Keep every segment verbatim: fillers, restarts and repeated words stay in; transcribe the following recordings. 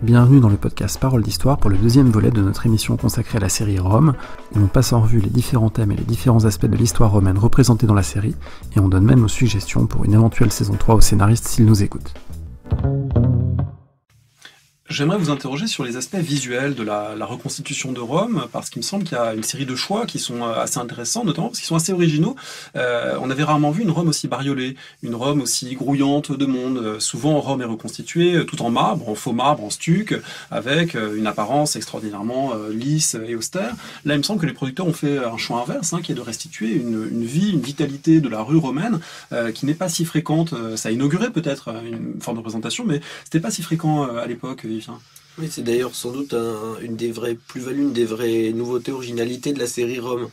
bienvenue dans le podcast Parole d'Histoire pour le deuxième volet de notre émission consacrée à la série Rome, où l'on passe en revue les différents thèmes et les différents aspects de l'histoire romaine représentés dans la série, et on donne même nos suggestions pour une éventuelle saison trois aux scénaristes s'ils nous écoutent. J'aimerais vous interroger sur les aspects visuels de la, la reconstitution de Rome, parce qu'il me semble qu'il y a une série de choix qui sont assez intéressants, notamment parce qu'ils sont assez originaux. Euh, on avait rarement vu une Rome aussi bariolée, une Rome aussi grouillante de monde. Euh, souvent, Rome est reconstituée tout en marbre, en faux marbre, en stuc, avec euh, une apparence extraordinairement euh, lisse et austère. Là, il me semble que les producteurs ont fait un choix inverse, hein, qui est de restituer une, une vie, une vitalité de la rue romaine, euh, qui n'est pas si fréquente. Ça a inauguré peut-être une forme de représentation, mais c'était pas si fréquent euh, à l'époque. Oui, c'est d'ailleurs sans doute un, une des vraies plus-values, une des vraies nouveautés, originalités de la série Rome.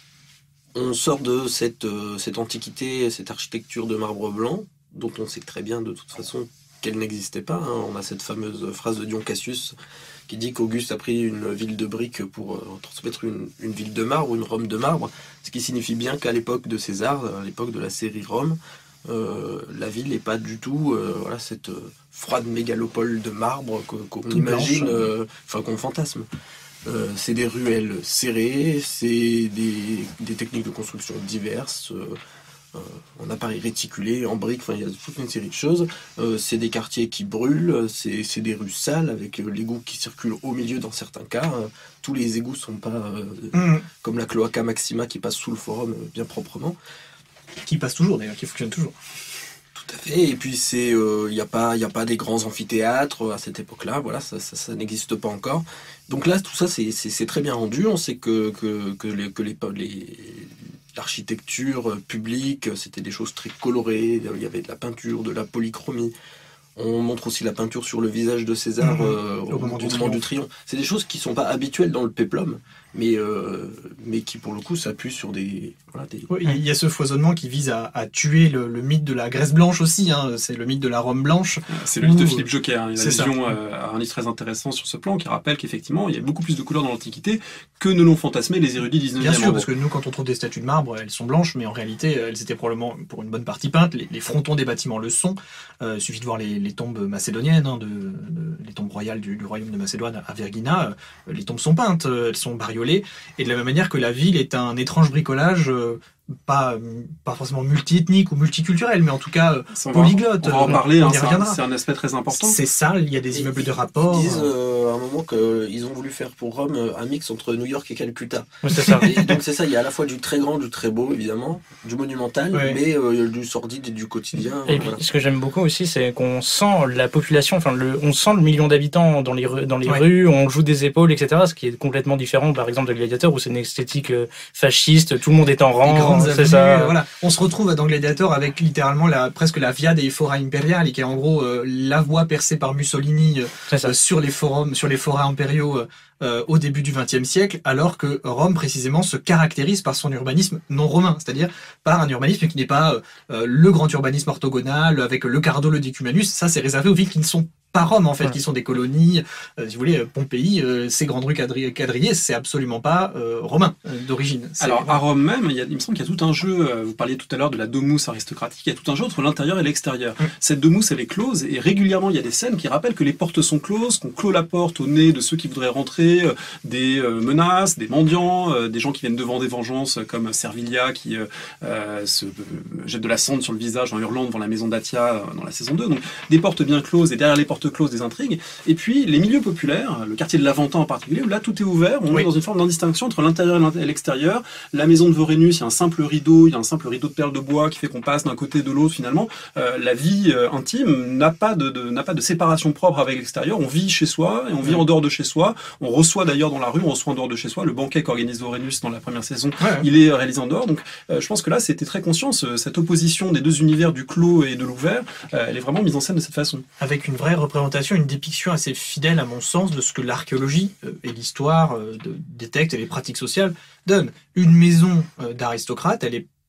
On sort de cette, euh, cette antiquité, cette architecture de marbre blanc, dont on sait très bien de toute façon qu'elle n'existait pas. Hein. On a cette fameuse phrase de Dion Cassius qui dit qu'Auguste a pris une ville de briques pour euh, transmettre une, une ville de marbre, ou une Rome de marbre, ce qui signifie bien qu'à l'époque de César, à l'époque de la série Rome, Euh, la ville n'est pas du tout euh, voilà, cette euh, froide mégalopole de marbre qu'on imagine, euh, enfin qu'on fantasme. Euh, c'est des ruelles serrées, c'est des, des techniques de construction diverses, euh, euh, en appareil réticulé, en briques, enfin il y a toute une série de choses. Euh, c'est des quartiers qui brûlent, c'est des rues sales avec euh, l'égout qui circule au milieu dans certains cas. Euh, tous les égouts sont pas euh, mmh. comme la Cloaca Maxima qui passe sous le forum euh, bien proprement. Qui passe toujours d'ailleurs, qui fonctionne toujours. Tout à fait, et puis c'est, il euh, n'y a pas, il a pas des grands amphithéâtres à cette époque-là, voilà, ça, ça, ça n'existe pas encore. Donc là, tout ça, c'est très bien rendu. On sait que que que les que les, les l'architecture publique, c'était des choses très colorées. Il y avait de la peinture, de la polychromie. On montre aussi la peinture sur le visage de César mmh, euh, au, au moment, du, au moment du triomphe. C'est des choses qui ne sont pas habituelles dans le péplum, mais, euh, mais qui pour le coup s'appuient sur des... Voilà, des... Oui, il y a ce foisonnement qui vise à, à tuer le, le mythe de la Grèce blanche aussi, hein. C'est le mythe de la Rome blanche. C'est le mythe de Philippe Joquer, hein. Il y a vision, euh, un livre très intéressant sur ce plan qui rappelle qu'effectivement il y a beaucoup plus de couleurs dans l'Antiquité que ne l'ont fantasmé les érudits dix-neuvième. Bien sûr, parce que nous quand on trouve des statues de marbre, elles sont blanches, mais en réalité elles étaient probablement pour une bonne partie peintes. Les, les frontons des bâtiments le sont. Euh, il suffit de voir les, les tombes macédoniennes, hein, de, de, les tombes royales du, du royaume de Macédoine à Vergina. Euh, les tombes sont peintes, elles sont bariolées, et de la même manière que la ville est un étrange bricolage. Euh, Pas, pas forcément multiethnique ou multiculturel, mais en tout cas on polyglotte. Va, on va en parler, hein, c'est un, un aspect très important. C'est ça, il y a des immeubles de rapport. Ils disent euh, à un moment qu'ils ont voulu faire pour Rome un mix entre New York et Calcutta. Ouais, c'est ça. Et donc c'est ça, il y a à la fois du très grand, du très beau, évidemment, du monumental, ouais. mais euh, du sordide et du quotidien. Et voilà. Puis, ce que j'aime beaucoup aussi, c'est qu'on sent la population, enfin, le, on sent le million d'habitants dans les, rues, dans les ouais. rues, on joue des épaules, et cetera, ce qui est complètement différent, par exemple, de Gladiator, où c'est une esthétique fasciste, tout le monde est en rang. C'est ça. Voilà. On se retrouve dans Gladiator avec littéralement la, presque la Via dei Fora Imperiali, qui est en gros euh, la voie percée par Mussolini euh, sur les forums, sur les forats impériaux euh, au début du vingtième siècle, alors que Rome précisément se caractérise par son urbanisme non romain, c'est-à-dire par un urbanisme qui n'est pas euh, le grand urbanisme orthogonal avec le Cardo, le Decumanus. Ça, c'est réservé aux villes qui ne sont pas Rome en fait, ouais. qui sont des colonies, euh, si vous voulez, Pompéi, euh, ces grandes rues quadri quadrillées, c'est absolument pas euh, romain euh, d'origine. Alors à Rome même, il, y a, il me semble qu'il y a tout un jeu, euh, vous parliez tout à l'heure de la domus aristocratique, il y a tout un jeu entre l'intérieur et l'extérieur. Mmh. Cette domus, elle est close, et régulièrement il y a des scènes qui rappellent que les portes sont closes, qu'on clôt la porte au nez de ceux qui voudraient rentrer, euh, des euh, menaces, des mendiants, euh, des gens qui viennent demander vengeance, comme Servilia qui euh, euh, se euh, jette de la cendre sur le visage en hurlant devant la maison d'Atia euh, dans la saison deux. Donc des portes bien closes, et derrière les portes close des intrigues, et puis les milieux populaires, le quartier de l'Aventin en particulier, où là tout est ouvert, on oui. est dans une forme d'indistinction entre l'intérieur et l'extérieur. La maison de Vorenus, il y a un simple rideau, il y a un simple rideau de perles de bois qui fait qu'on passe d'un côté de l'autre finalement. Euh, la vie euh, intime n'a pas de, de n'a pas de séparation propre avec l'extérieur, on vit chez soi et on vit oui. en dehors de chez soi, on reçoit d'ailleurs dans la rue, on reçoit en dehors de chez soi, le banquet qu'organise Vorenus dans la première saison, ouais. il est réalisé en dehors, donc euh, je pense que là c'était très conscient, ce, cette opposition des deux univers du clos et de l'ouvert, euh, elle est vraiment mise en scène de cette façon. Avec une vraie représentation, une dépiction assez fidèle à mon sens de ce que l'archéologie euh, et l'histoire euh, des textes et les pratiques sociales donnent. Une maison euh, d'aristocrate, elle est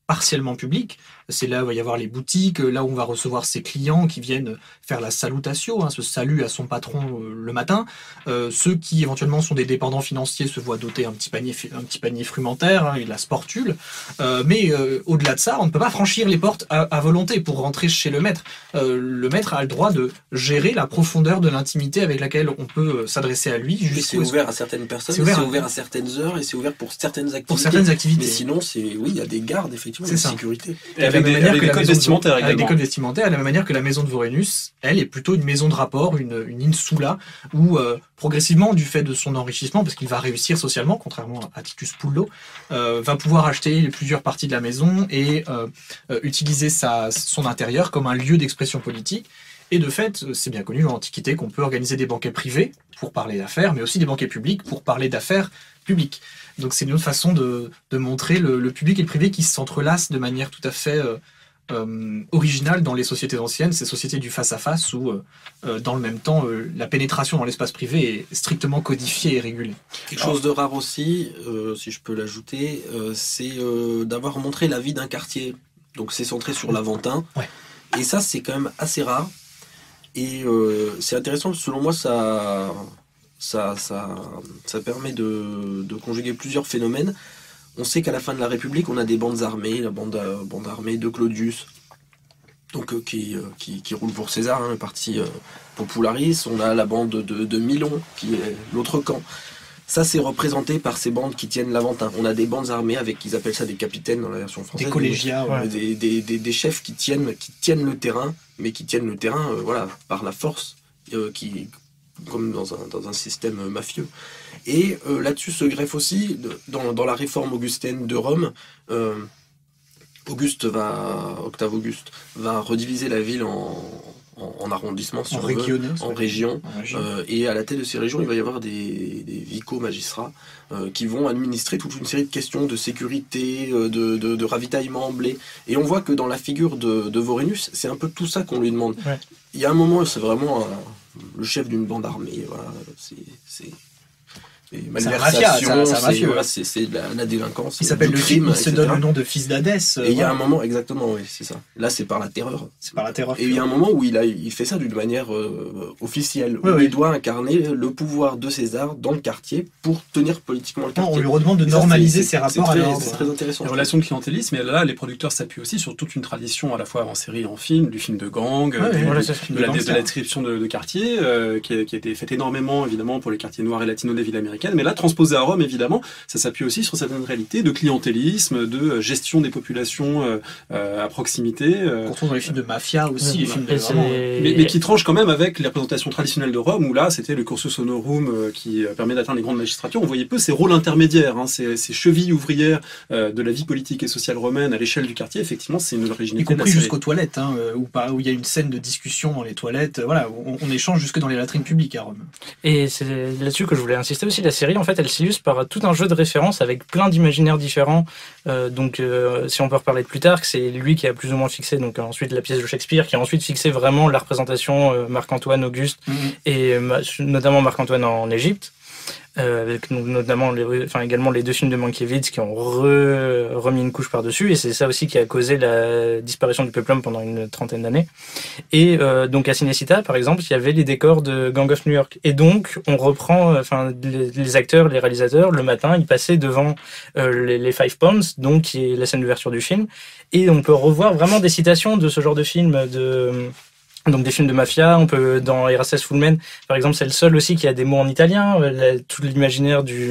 partiellement public. C'est là où il va y avoir les boutiques, là où on va recevoir ses clients qui viennent faire la salutatio, hein, ce salut à son patron euh, le matin. Euh, ceux qui éventuellement sont des dépendants financiers se voient doter un petit panier, un petit panier frumentaire, hein, et la sportule. Euh, mais euh, au-delà de ça, on ne peut pas franchir les portes à, à volonté pour rentrer chez le maître. Euh, le maître a le droit de gérer la profondeur de l'intimité avec laquelle on peut euh, s'adresser à lui. C'est ouvert à certaines personnes, c'est ouvert, ouvert à certaines heures et c'est ouvert pour certaines activités. Pour certaines activités. Mais sinon, c'est oui, il y a des gardes effectivement, de sécurité. Et avec des, avec des codes vestimentaires également. Avec des codes vestimentaires, de la même manière que la maison de Vorenus, elle est plutôt une maison de rapport, une, une insula, où euh, progressivement, du fait de son enrichissement, parce qu'il va réussir socialement, contrairement à Titus Pullo, euh, va pouvoir acheter plusieurs parties de la maison et euh, euh, utiliser sa, son intérieur comme un lieu d'expression politique. Et de fait, c'est bien connu dans l'Antiquité qu'on peut organiser des banquets privés pour parler d'affaires, mais aussi des banquets publics pour parler d'affaires publiques. Donc c'est une autre façon de, de montrer le, le public et le privé qui s'entrelacent de manière tout à fait euh, euh, originale dans les sociétés anciennes, ces sociétés du face-à-face où, euh, dans le même temps, euh, la pénétration dans l'espace privé est strictement codifiée et régulée. Quelque chose de rare aussi, euh, si je peux l'ajouter, euh, c'est euh, d'avoir montré la vie d'un quartier. Donc c'est centré sur l'Aventin. Ouais. Et ça, c'est quand même assez rare. Et euh, c'est intéressant, selon moi, ça... Ça, ça, ça permet de, de conjuguer plusieurs phénomènes. On sait qu'à la fin de la République, on a des bandes armées, la bande, euh, bande armée de Claudius, donc, euh, qui, euh, qui, qui roule pour César, hein, le parti euh, Popularis. On a la bande de, de Milon, qui est l'autre camp. Ça, c'est représenté par ces bandes qui tiennent l'Aventin. On a des bandes armées avec, ils appellent ça des capitaines dans la version française. Des collégiats, des, ouais. des, des, des, des chefs qui tiennent, qui tiennent le terrain, mais qui tiennent le terrain euh, voilà, par la force, euh, qui... comme dans un, dans un système mafieux. Et euh, là-dessus se greffe aussi, de, dans, dans la réforme augustine de Rome, euh, Auguste va, Octave Auguste, va rediviser la ville en, en, en arrondissements, si en on régions, veut, en régions. Euh, et à la tête de ces régions, il va y avoir des, des vicos magistrats euh, qui vont administrer toute une série de questions de sécurité, euh, de, de, de ravitaillement en blé. Et on voit que dans la figure de, de Vorenus, c'est un peu tout ça qu'on lui demande. Ouais. Il y a un moment, c'est vraiment... Un, le chef d'une bande armée, voilà, c'est... c'est... C'est un mafia, c'est voilà, la, la délinquance. Il s'appelle le crime, il se donne le nom de fils d'Hadès. Et il y a un moment, exactement, oui, c'est ça. Là, c'est par la terreur. C'est par la terreur. Et il y a un moment où il, a, il fait ça d'une manière euh, officielle, oui, où oui. il doit incarner le pouvoir de César dans le quartier pour tenir politiquement le quartier. On lui redemande de normaliser ses rapports à l'ordre. C'est très intéressant. Les relations de clientélisme, mais là, les producteurs s'appuient aussi sur toute une tradition, à la fois en série et en film, du film de gang, ouais, du, voilà, de, de, la, de la description de, de quartier, euh, qui, a, qui a été faite énormément, évidemment, pour les quartiers noirs et latinos des villes américaines, mais là, transposé à Rome, évidemment, ça s'appuie aussi sur certaines réalités de clientélisme, de gestion des populations euh, euh, à proximité. Euh, On retrouve dans les films de mafia aussi, ouais, les films de vraiment, mais, mais qui tranchent quand même avec les représentations traditionnelles de Rome, où là, c'était le cursus honorum euh, qui permet d'atteindre les grandes magistratures. On voyait peu ces rôles intermédiaires, hein, ces, ces chevilles ouvrières euh, de la vie politique et sociale romaine à l'échelle du quartier. Effectivement, c'est une originalité. Y compris jusqu'aux toilettes, hein, où où il y a une scène de discussion dans les toilettes. Voilà, on, on échange jusque dans les latrines publiques à Rome. Et c'est là-dessus que je voulais insister aussi. La série, en fait, elle s'illustre par tout un jeu de références avec plein d'imaginaires différents. Euh, donc, euh, si on peut reparler de Plutarque, c'est lui qui a plus ou moins fixé donc ensuite la pièce de Shakespeare, qui a ensuite fixé vraiment la représentation euh, Marc-Antoine, Auguste, mmh. et euh, notamment Marc-Antoine en Égypte. Euh, avec notamment les, enfin également les deux films de Mankiewicz qui ont re, remis une couche par-dessus, et c'est ça aussi qui a causé la disparition du peplum pendant une trentaine d'années. Et euh, donc à Cinecittà, par exemple, il y avait les décors de Gang of New York, et donc on reprend, enfin les, les acteurs, les réalisateurs, le matin, ils passaient devant euh, les, les Five Pounds, donc qui est la scène d'ouverture du film, et on peut revoir vraiment des citations de ce genre de film, de donc des films de mafia. On peut, dans Erastes Fullmen, par exemple, c'est le seul aussi qui a des mots en italien. La, tout l'imaginaire du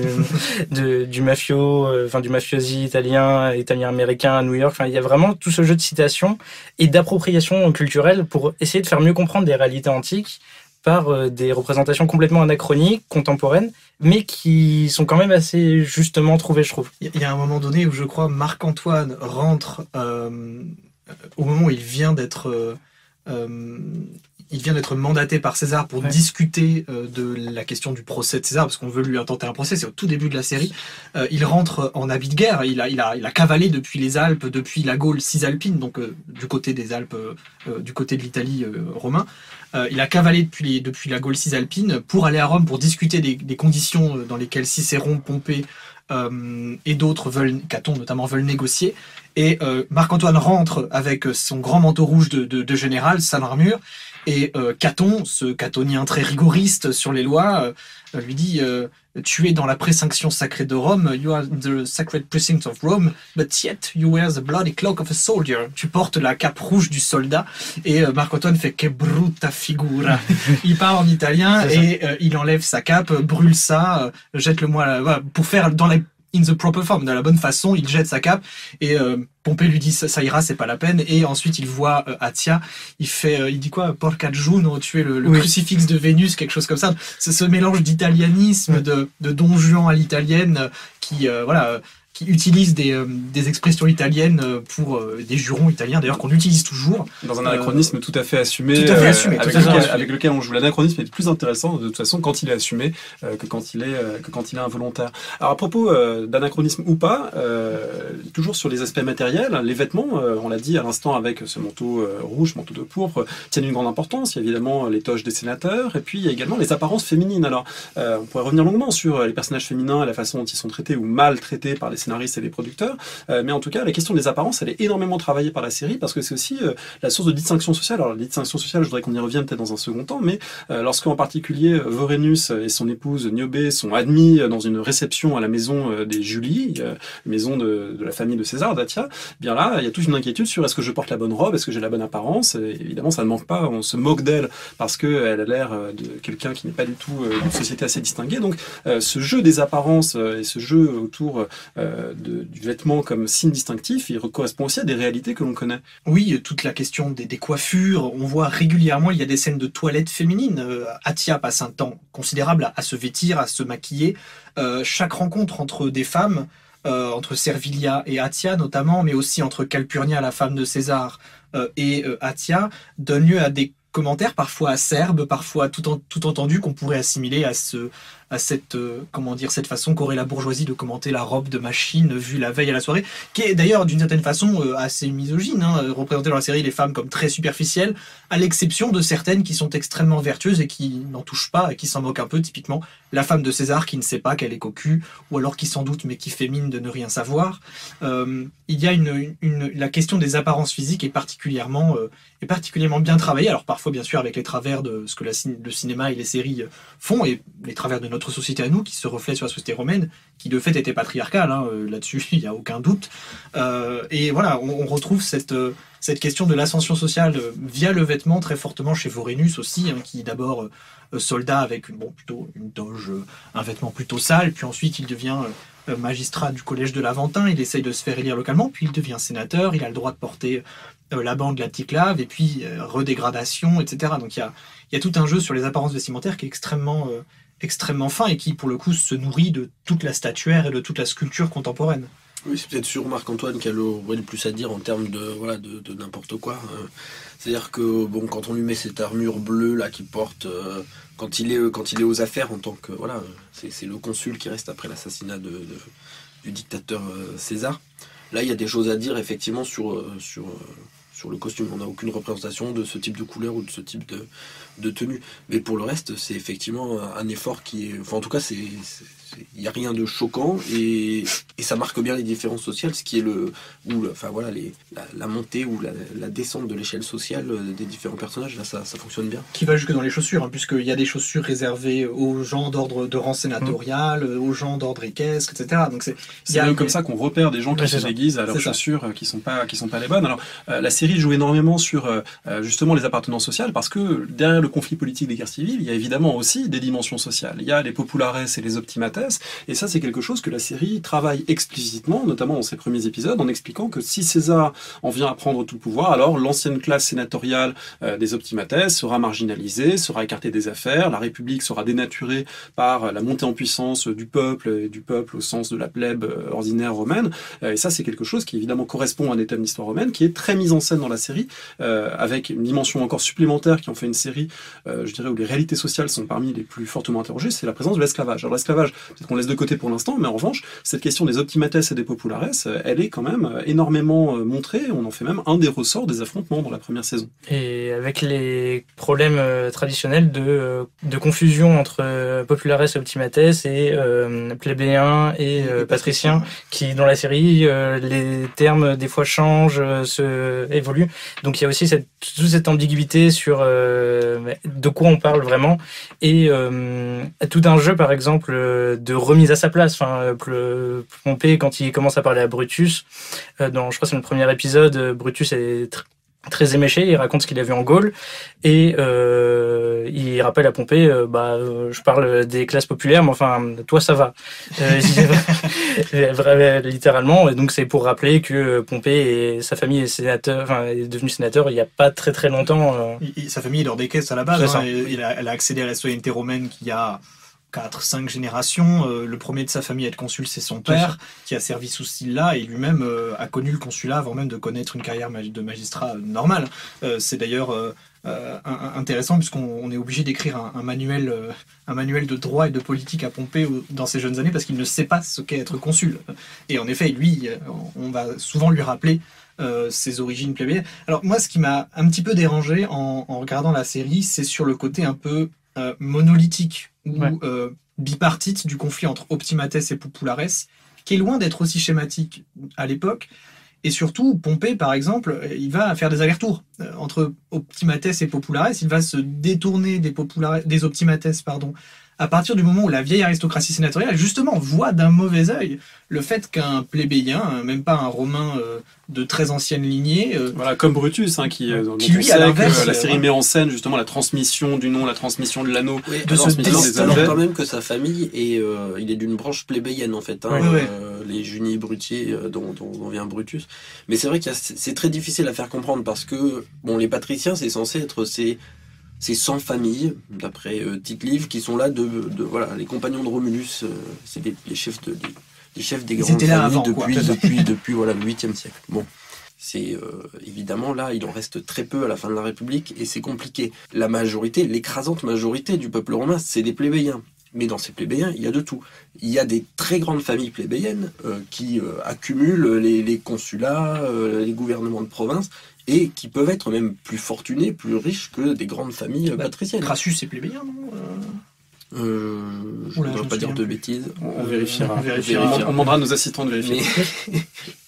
de, du mafio, euh, enfin du mafiosi italien, italien américain à New York. Enfin, il y a vraiment tout ce jeu de citations et d'appropriation culturelle pour essayer de faire mieux comprendre des réalités antiques par euh, des représentations complètement anachroniques, contemporaines, mais qui sont quand même assez justement trouvées, je trouve. Il y a un moment donné où je crois Marc-Antoine rentre euh, au moment où il vient d'être euh, Euh, il vient d'être mandaté par César pour ouais. discuter euh, de la question du procès de César, parce qu'on veut lui intenter un procès, c'est au tout début de la série. Euh, il rentre en habit de guerre, il a, il a, il a cavalé depuis les Alpes, depuis la Gaule cisalpine, donc euh, du côté des Alpes, euh, du côté de l'Italie euh, romain. Euh, il a cavalé depuis, les, depuis la Gaule cisalpine pour aller à Rome pour discuter des, des conditions dans lesquelles Cicéron, Pompée euh, et d'autres veulent, Caton notamment, veulent négocier. Et euh, Marc-Antoine rentre avec son grand manteau rouge de, de, de général, sa armure, et euh, Caton, ce catonien très rigoriste sur les lois, euh, lui dit euh, « Tu es dans la précinction sacrée de Rome, you are in the sacred precinct of Rome, but yet you wear the bloody cloak of a soldier. » Tu portes la cape rouge du soldat. Et euh, Marc-Antoine fait « Que brutta figura ». Il parle en italien et euh, il enlève sa cape, brûle ça, euh, jette-le-moi voilà, pour faire dans la in the proper form, de la bonne façon, il jette sa cape et euh, Pompée lui dit ça, ça ira, c'est pas la peine. Et ensuite il voit euh, Atia, il fait, euh, il dit quoi, Porca Juno, tu es le, le oui. crucifix de Vénus, quelque chose comme ça. C'est ce mélange d'italianisme, de, de Don Juan à l'italienne, euh, qui euh, voilà. Euh, qui utilise des, euh, des expressions italiennes pour euh, des jurons italiens, d'ailleurs, qu'on utilise toujours. Dans un anachronisme euh, tout à fait assumé, tout à fait assumé euh, avec, tout à fait lequel, assumé. avec lequel on joue. L'anachronisme est plus intéressant, de toute façon, quand il est assumé, euh, que, quand il est, euh, que quand il est involontaire. Alors, à propos euh, d'anachronisme ou pas, euh, toujours sur les aspects matériels, les vêtements, euh, on l'a dit à l'instant avec ce manteau euh, rouge, manteau de pourpre, tiennent une grande importance. Il y a évidemment les toges des sénateurs, et puis il y a également les apparences féminines. Alors, euh, on pourrait revenir longuement sur les personnages féminins et la façon dont ils sont traités ou mal traités par les scénaristes et les producteurs. Euh, mais en tout cas, la question des apparences, elle est énormément travaillée par la série parce que c'est aussi euh, la source de distinction sociale. Alors, la distinction sociale, je voudrais qu'on y revienne peut-être dans un second temps, mais euh, lorsque, en particulier, Vorenus et son épouse Niobé sont admis dans une réception à la maison euh, des Julie, euh, maison de, de la famille de César, d'Atia, bien là, il y a toute une inquiétude sur est-ce que je porte la bonne robe, est-ce que j'ai la bonne apparence. Et évidemment, ça ne manque pas, on se moque d'elle parce qu'elle a l'air de quelqu'un qui n'est pas du tout euh, d'une société assez distinguée. Donc, euh, ce jeu des apparences euh, et ce jeu autour euh, de, du vêtement comme signe distinctif, il correspond aussi à des réalités que l'on connaît. Oui, toute la question des, des coiffures, on voit régulièrement, il y a des scènes de toilettes féminines. Euh, Atia passe un temps considérable à, à se vêtir, à se maquiller. Euh, chaque rencontre entre des femmes, euh, entre Servilia et Atia notamment, mais aussi entre Calpurnia, la femme de César, euh, et euh, Atia, donne lieu à des commentaires parfois acerbes, parfois tout, en, tout entendu qu'on pourrait assimiler à ce à cette euh, comment dire cette façon qu'aurait la bourgeoisie de commenter la robe de machine vue la veille à la soirée, qui est d'ailleurs d'une certaine façon euh, assez misogyne, hein, représenter dans la série les femmes comme très superficielles, à l'exception de certaines qui sont extrêmement vertueuses et qui n'en touchent pas et qui s'en moquent un peu, typiquement la femme de César qui ne sait pas qu'elle est cocu, ou alors qui s'en doute mais qui fait mine de ne rien savoir. Euh, il y a une, une la question des apparences physiques est particulièrement euh, est particulièrement bien travaillée, alors parfois bien sûr avec les travers de ce que la, le cinéma et les séries font et les travers de notre société à nous qui se reflète sur la société romaine qui de fait était patriarcale, hein, là-dessus il n'y a aucun doute, euh, et voilà on, on retrouve cette, cette question de l'ascension sociale via le vêtement très fortement chez Vorenus aussi, hein, qui d'abord euh, soldat avec une, bon, plutôt une toge, un vêtement plutôt sale, puis ensuite il devient euh, magistrat du collège de l'Aventin, il essaye de se faire élire localement, puis il devient sénateur, il a le droit de porter euh, la bande, la ticlave, et puis euh, redégradation, et cetera. Donc il y a, y a tout un jeu sur les apparences vestimentaires qui est extrêmement euh, extrêmement fin et qui, pour le coup, se nourrit de toute la statuaire et de toute la sculpture contemporaine. Oui, c'est peut-être sur Marc-Antoine qui a le, le plus à dire en termes de, voilà, de, de n'importe quoi. Euh, c'est-à-dire que, bon, quand on lui met cette armure bleue, là, qu'il porte, euh, quand, il est, quand il est aux affaires, en tant que, voilà, c'est, c'est le consul qui reste après l'assassinat de, de, du dictateur euh, César. Là, il y a des choses à dire, effectivement, sur, euh, sur, euh, sur le costume. On n'a aucune représentation de ce type de couleur ou de ce type de, de tenue. Mais pour le reste, c'est effectivement un effort qui est... Enfin, en tout cas, c'est... il n'y a rien de choquant et, et ça marque bien les différences sociales, ce qui est le... Ou le enfin, voilà, les, la, la montée ou la, la descente de l'échelle sociale des différents personnages, là, ça, ça fonctionne bien. Qui va jusque dans les chaussures, hein, puisqu'il y a des chaussures réservées aux gens d'ordre de rang sénatorial, mmh. aux gens d'ordre équestre, et cetera. Donc c'est c'est même comme ça qu'on repère des gens qui ouais, se déguisent à leurs chaussures qui sont pas qui sont pas les bonnes. Alors euh, la série joue énormément sur euh, justement les appartenances sociales parce que derrière le conflit politique des guerres civiles, il y a évidemment aussi des dimensions sociales. Il y a les populares et les optimates, et ça c'est quelque chose que la série travaille explicitement, notamment dans ses premiers épisodes, en expliquant que si César en vient à prendre tout le pouvoir, alors l'ancienne classe sénatoriale euh, des optimates sera marginalisée, sera écartée des affaires, la République sera dénaturée par la montée en puissance du peuple, et du peuple au sens de la plèbe ordinaire romaine, euh, et ça c'est quelque chose qui évidemment correspond à des thèmes d'histoire romaine, qui est très mise en scène dans la série, euh, avec une dimension encore supplémentaire qui en fait une série, euh, je dirais, où les réalités sociales sont parmi les plus fortement interrogées, c'est la présence de l'esclavage. Alors l'esclavage, peut-être qu'on laisse de côté pour l'instant, mais en revanche, cette question des optimates et des populares, elle est quand même énormément montrée. On en fait même un des ressorts des affrontements dans la première saison. Et avec les problèmes euh, traditionnels de, euh, de confusion entre euh, populares et optimates et euh, plébéiens et euh, patriciens, qui dans la série, euh, les termes des fois changent, euh, se évoluent. Donc il y a aussi cette, toute cette ambiguïté sur euh, de quoi on parle vraiment. Et euh, tout un jeu, par exemple, de remise à sa place. Enfin, Pompée, quand il commence à parler à Brutus, euh, dans, je crois que c'est le premier épisode, Brutus est tr- très éméché, il raconte ce qu'il a vu en Gaule, et euh, il rappelle à Pompée, euh, bah, euh, je parle des classes populaires, mais enfin, toi ça va. Euh, littéralement, et donc c'est pour rappeler que Pompée et sa famille est sénateur, enfin, est devenu sénateur il n'y a pas très très longtemps. Euh... Il, il, sa famille est hors des caisses à la base, hein, et, il a, elle a accédé à la citoyenneté romaine qu'il y a quatre cinq générations. Euh, le premier de sa famille à être consul, c'est son père, qui a servi sous ce style-là, et lui-même euh, a connu le consulat avant même de connaître une carrière de magistrat normale. Euh, c'est d'ailleurs euh, euh, intéressant, puisqu'on on est obligé d'écrire un, un, manuel, euh, un manuel de droit et de politique à Pompée dans ses jeunes années, parce qu'il ne sait pas ce qu'est être consul. Et en effet, lui, on va souvent lui rappeler Euh, ses origines plébéiennes. Alors moi, ce qui m'a un petit peu dérangé en, en regardant la série, c'est sur le côté un peu euh, monolithique ou ouais. euh, bipartite du conflit entre optimates et populares, qui est loin d'être aussi schématique à l'époque. Et surtout, Pompée, par exemple, il va faire des allers-retours euh, entre optimates et populares. Il va se détourner des, populares, des optimates, pardon, à partir du moment où la vieille aristocratie sénatoriale, justement, voit d'un mauvais œil le fait qu'un plébéien, même pas un romain euh, de très ancienne lignée... Euh, voilà, comme Brutus, hein, qui, euh, qui lui, à l'inverse... La série met en scène, justement, la transmission du nom, la transmission de l'anneau, oui, de ce des alors quand même que sa famille, est, euh, il est d'une branche plébéienne, en fait, hein, oui, euh, oui. les Junii Brutii, euh, dont, dont, dont vient Brutus. Mais c'est vrai que c'est très difficile à faire comprendre, parce que, bon, les patriciens, c'est censé être ces... ces cent familles, d'après euh, Tite-Livre, qui sont là, de, de voilà, les compagnons de Romulus, euh, c'est les, les chefs de, les, les chefs des grandes familles avant, depuis, quoi, depuis, depuis voilà, le huitième siècle. Bon, c'est euh, évidemment là, il en reste très peu à la fin de la République, et c'est compliqué. La majorité, l'écrasante majorité du peuple romain, c'est des plébéiens. Mais dans ces plébéiens, il y a de tout. Il y a des très grandes familles plébéiennes euh, qui euh, accumulent les, les consulats, euh, les gouvernements de province, et qui peuvent être même plus fortunés, plus riches que des grandes familles bah, patriciennes. Crassus est plébéien, non euh, Je ne voudrais pas dire de bêtises. On, on vérifiera. On, vérifiera. On, vérifiera. On demandera à nos assistants de vérifier. Mais,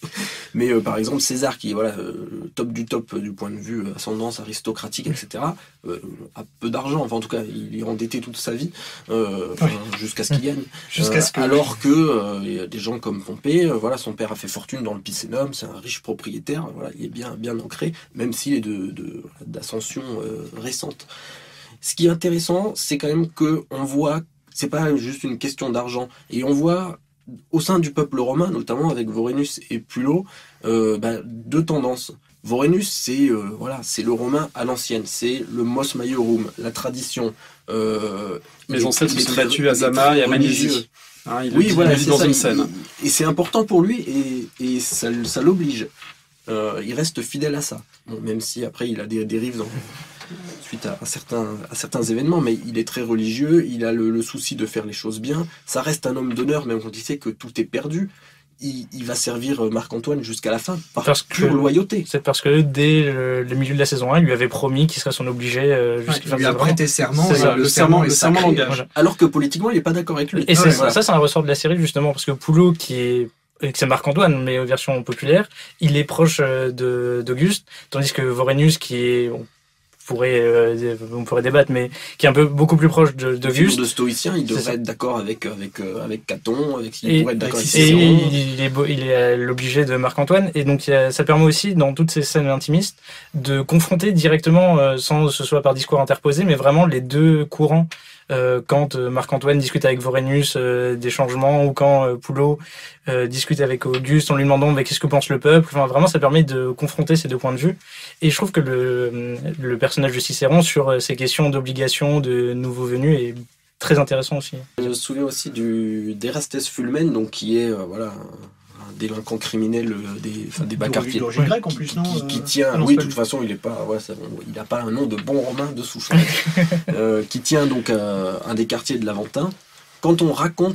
mais euh, par exemple, César, qui est voilà, euh, top du top euh, du point de vue ascendance aristocratique, et cetera, euh, a peu d'argent, enfin en tout cas, il est endetté toute sa vie, euh, oui. jusqu'à ce qu'il gagne. Jusqu'à ce que... euh, alors que euh, des gens comme Pompée, euh, voilà, son père a fait fortune dans le Picenum, c'est un riche propriétaire, voilà, il est bien, bien ancré, même s'il est de, de, d'ascension euh, récente. Ce qui est intéressant, c'est quand même qu'on voit, c'est pas juste une question d'argent, et on voit au sein du peuple romain, notamment avec Vorenus et Pulo, euh, bah, deux tendances. Vorenus, c'est euh, voilà, c'est le romain à l'ancienne, c'est le mos maiorum, la tradition. Euh, Mes ancêtres se sont battus à Zama et à Magnésie. Hein, il oui, voilà, c'est dans ça, une scène. Et, et c'est important pour lui, et, et ça, ça l'oblige. Euh, il reste fidèle à ça. Bon, même si après il a des dérives dans... suite à, à, certains, à certains événements, mais il est très religieux, il a le, le souci de faire les choses bien, ça reste un homme d'honneur, même quand il sait que tout est perdu, il, il va servir Marc-Antoine jusqu'à la fin, par parce pure que, loyauté. C'est parce que dès le, le milieu de la saison un, il lui avait promis qu'il serait son obligé euh, jusqu'à ouais, il lui a prêté serment, ça, le, le serment, le serment langage. Voilà. Alors que politiquement, il n'est pas d'accord avec lui. Et ouais, c'est, voilà. ça, c'est un ressort de la série, justement, parce que Pulo, qui est c'est Marc-Antoine, mais version populaire, il est proche de, d'Auguste, tandis que Vorenus, qui est... On pourrait, euh, on pourrait débattre, mais qui est un peu beaucoup plus proche de, d'Auguste. De stoïcien, il devrait être d'accord avec, avec, avec Caton, avec, il et, pourrait être d'accord avec Cicéron. Et il est, il est l'obligé de Marc-Antoine, et donc ça permet aussi, dans toutes ces scènes intimistes, de confronter directement, euh, sans que ce soit par discours interposé, mais vraiment les deux courants. Euh, quand euh, Marc-Antoine discute avec Vorenus euh, des changements, ou quand euh, Pulo euh, discute avec Auguste en lui demandant mais qu'est-ce que pense le peuple. Enfin, vraiment, ça permet de confronter ces deux points de vue. Et je trouve que le, le personnage de Cicéron sur euh, ces questions d'obligation de nouveaux venus est très intéressant aussi. Je me souviens aussi du d'Erastes Fulmen, donc qui est euh, voilà un délinquant criminel des, enfin, des bas quartiers, d'origine grecque en plus, non qui, qui, qui tient. euh, non, oui, de toute façon, il est pas, ouais, ça, il n'a pas un nom de bon romain de souche, euh, qui tient donc euh, un des quartiers de l'Aventin. Quand on raconte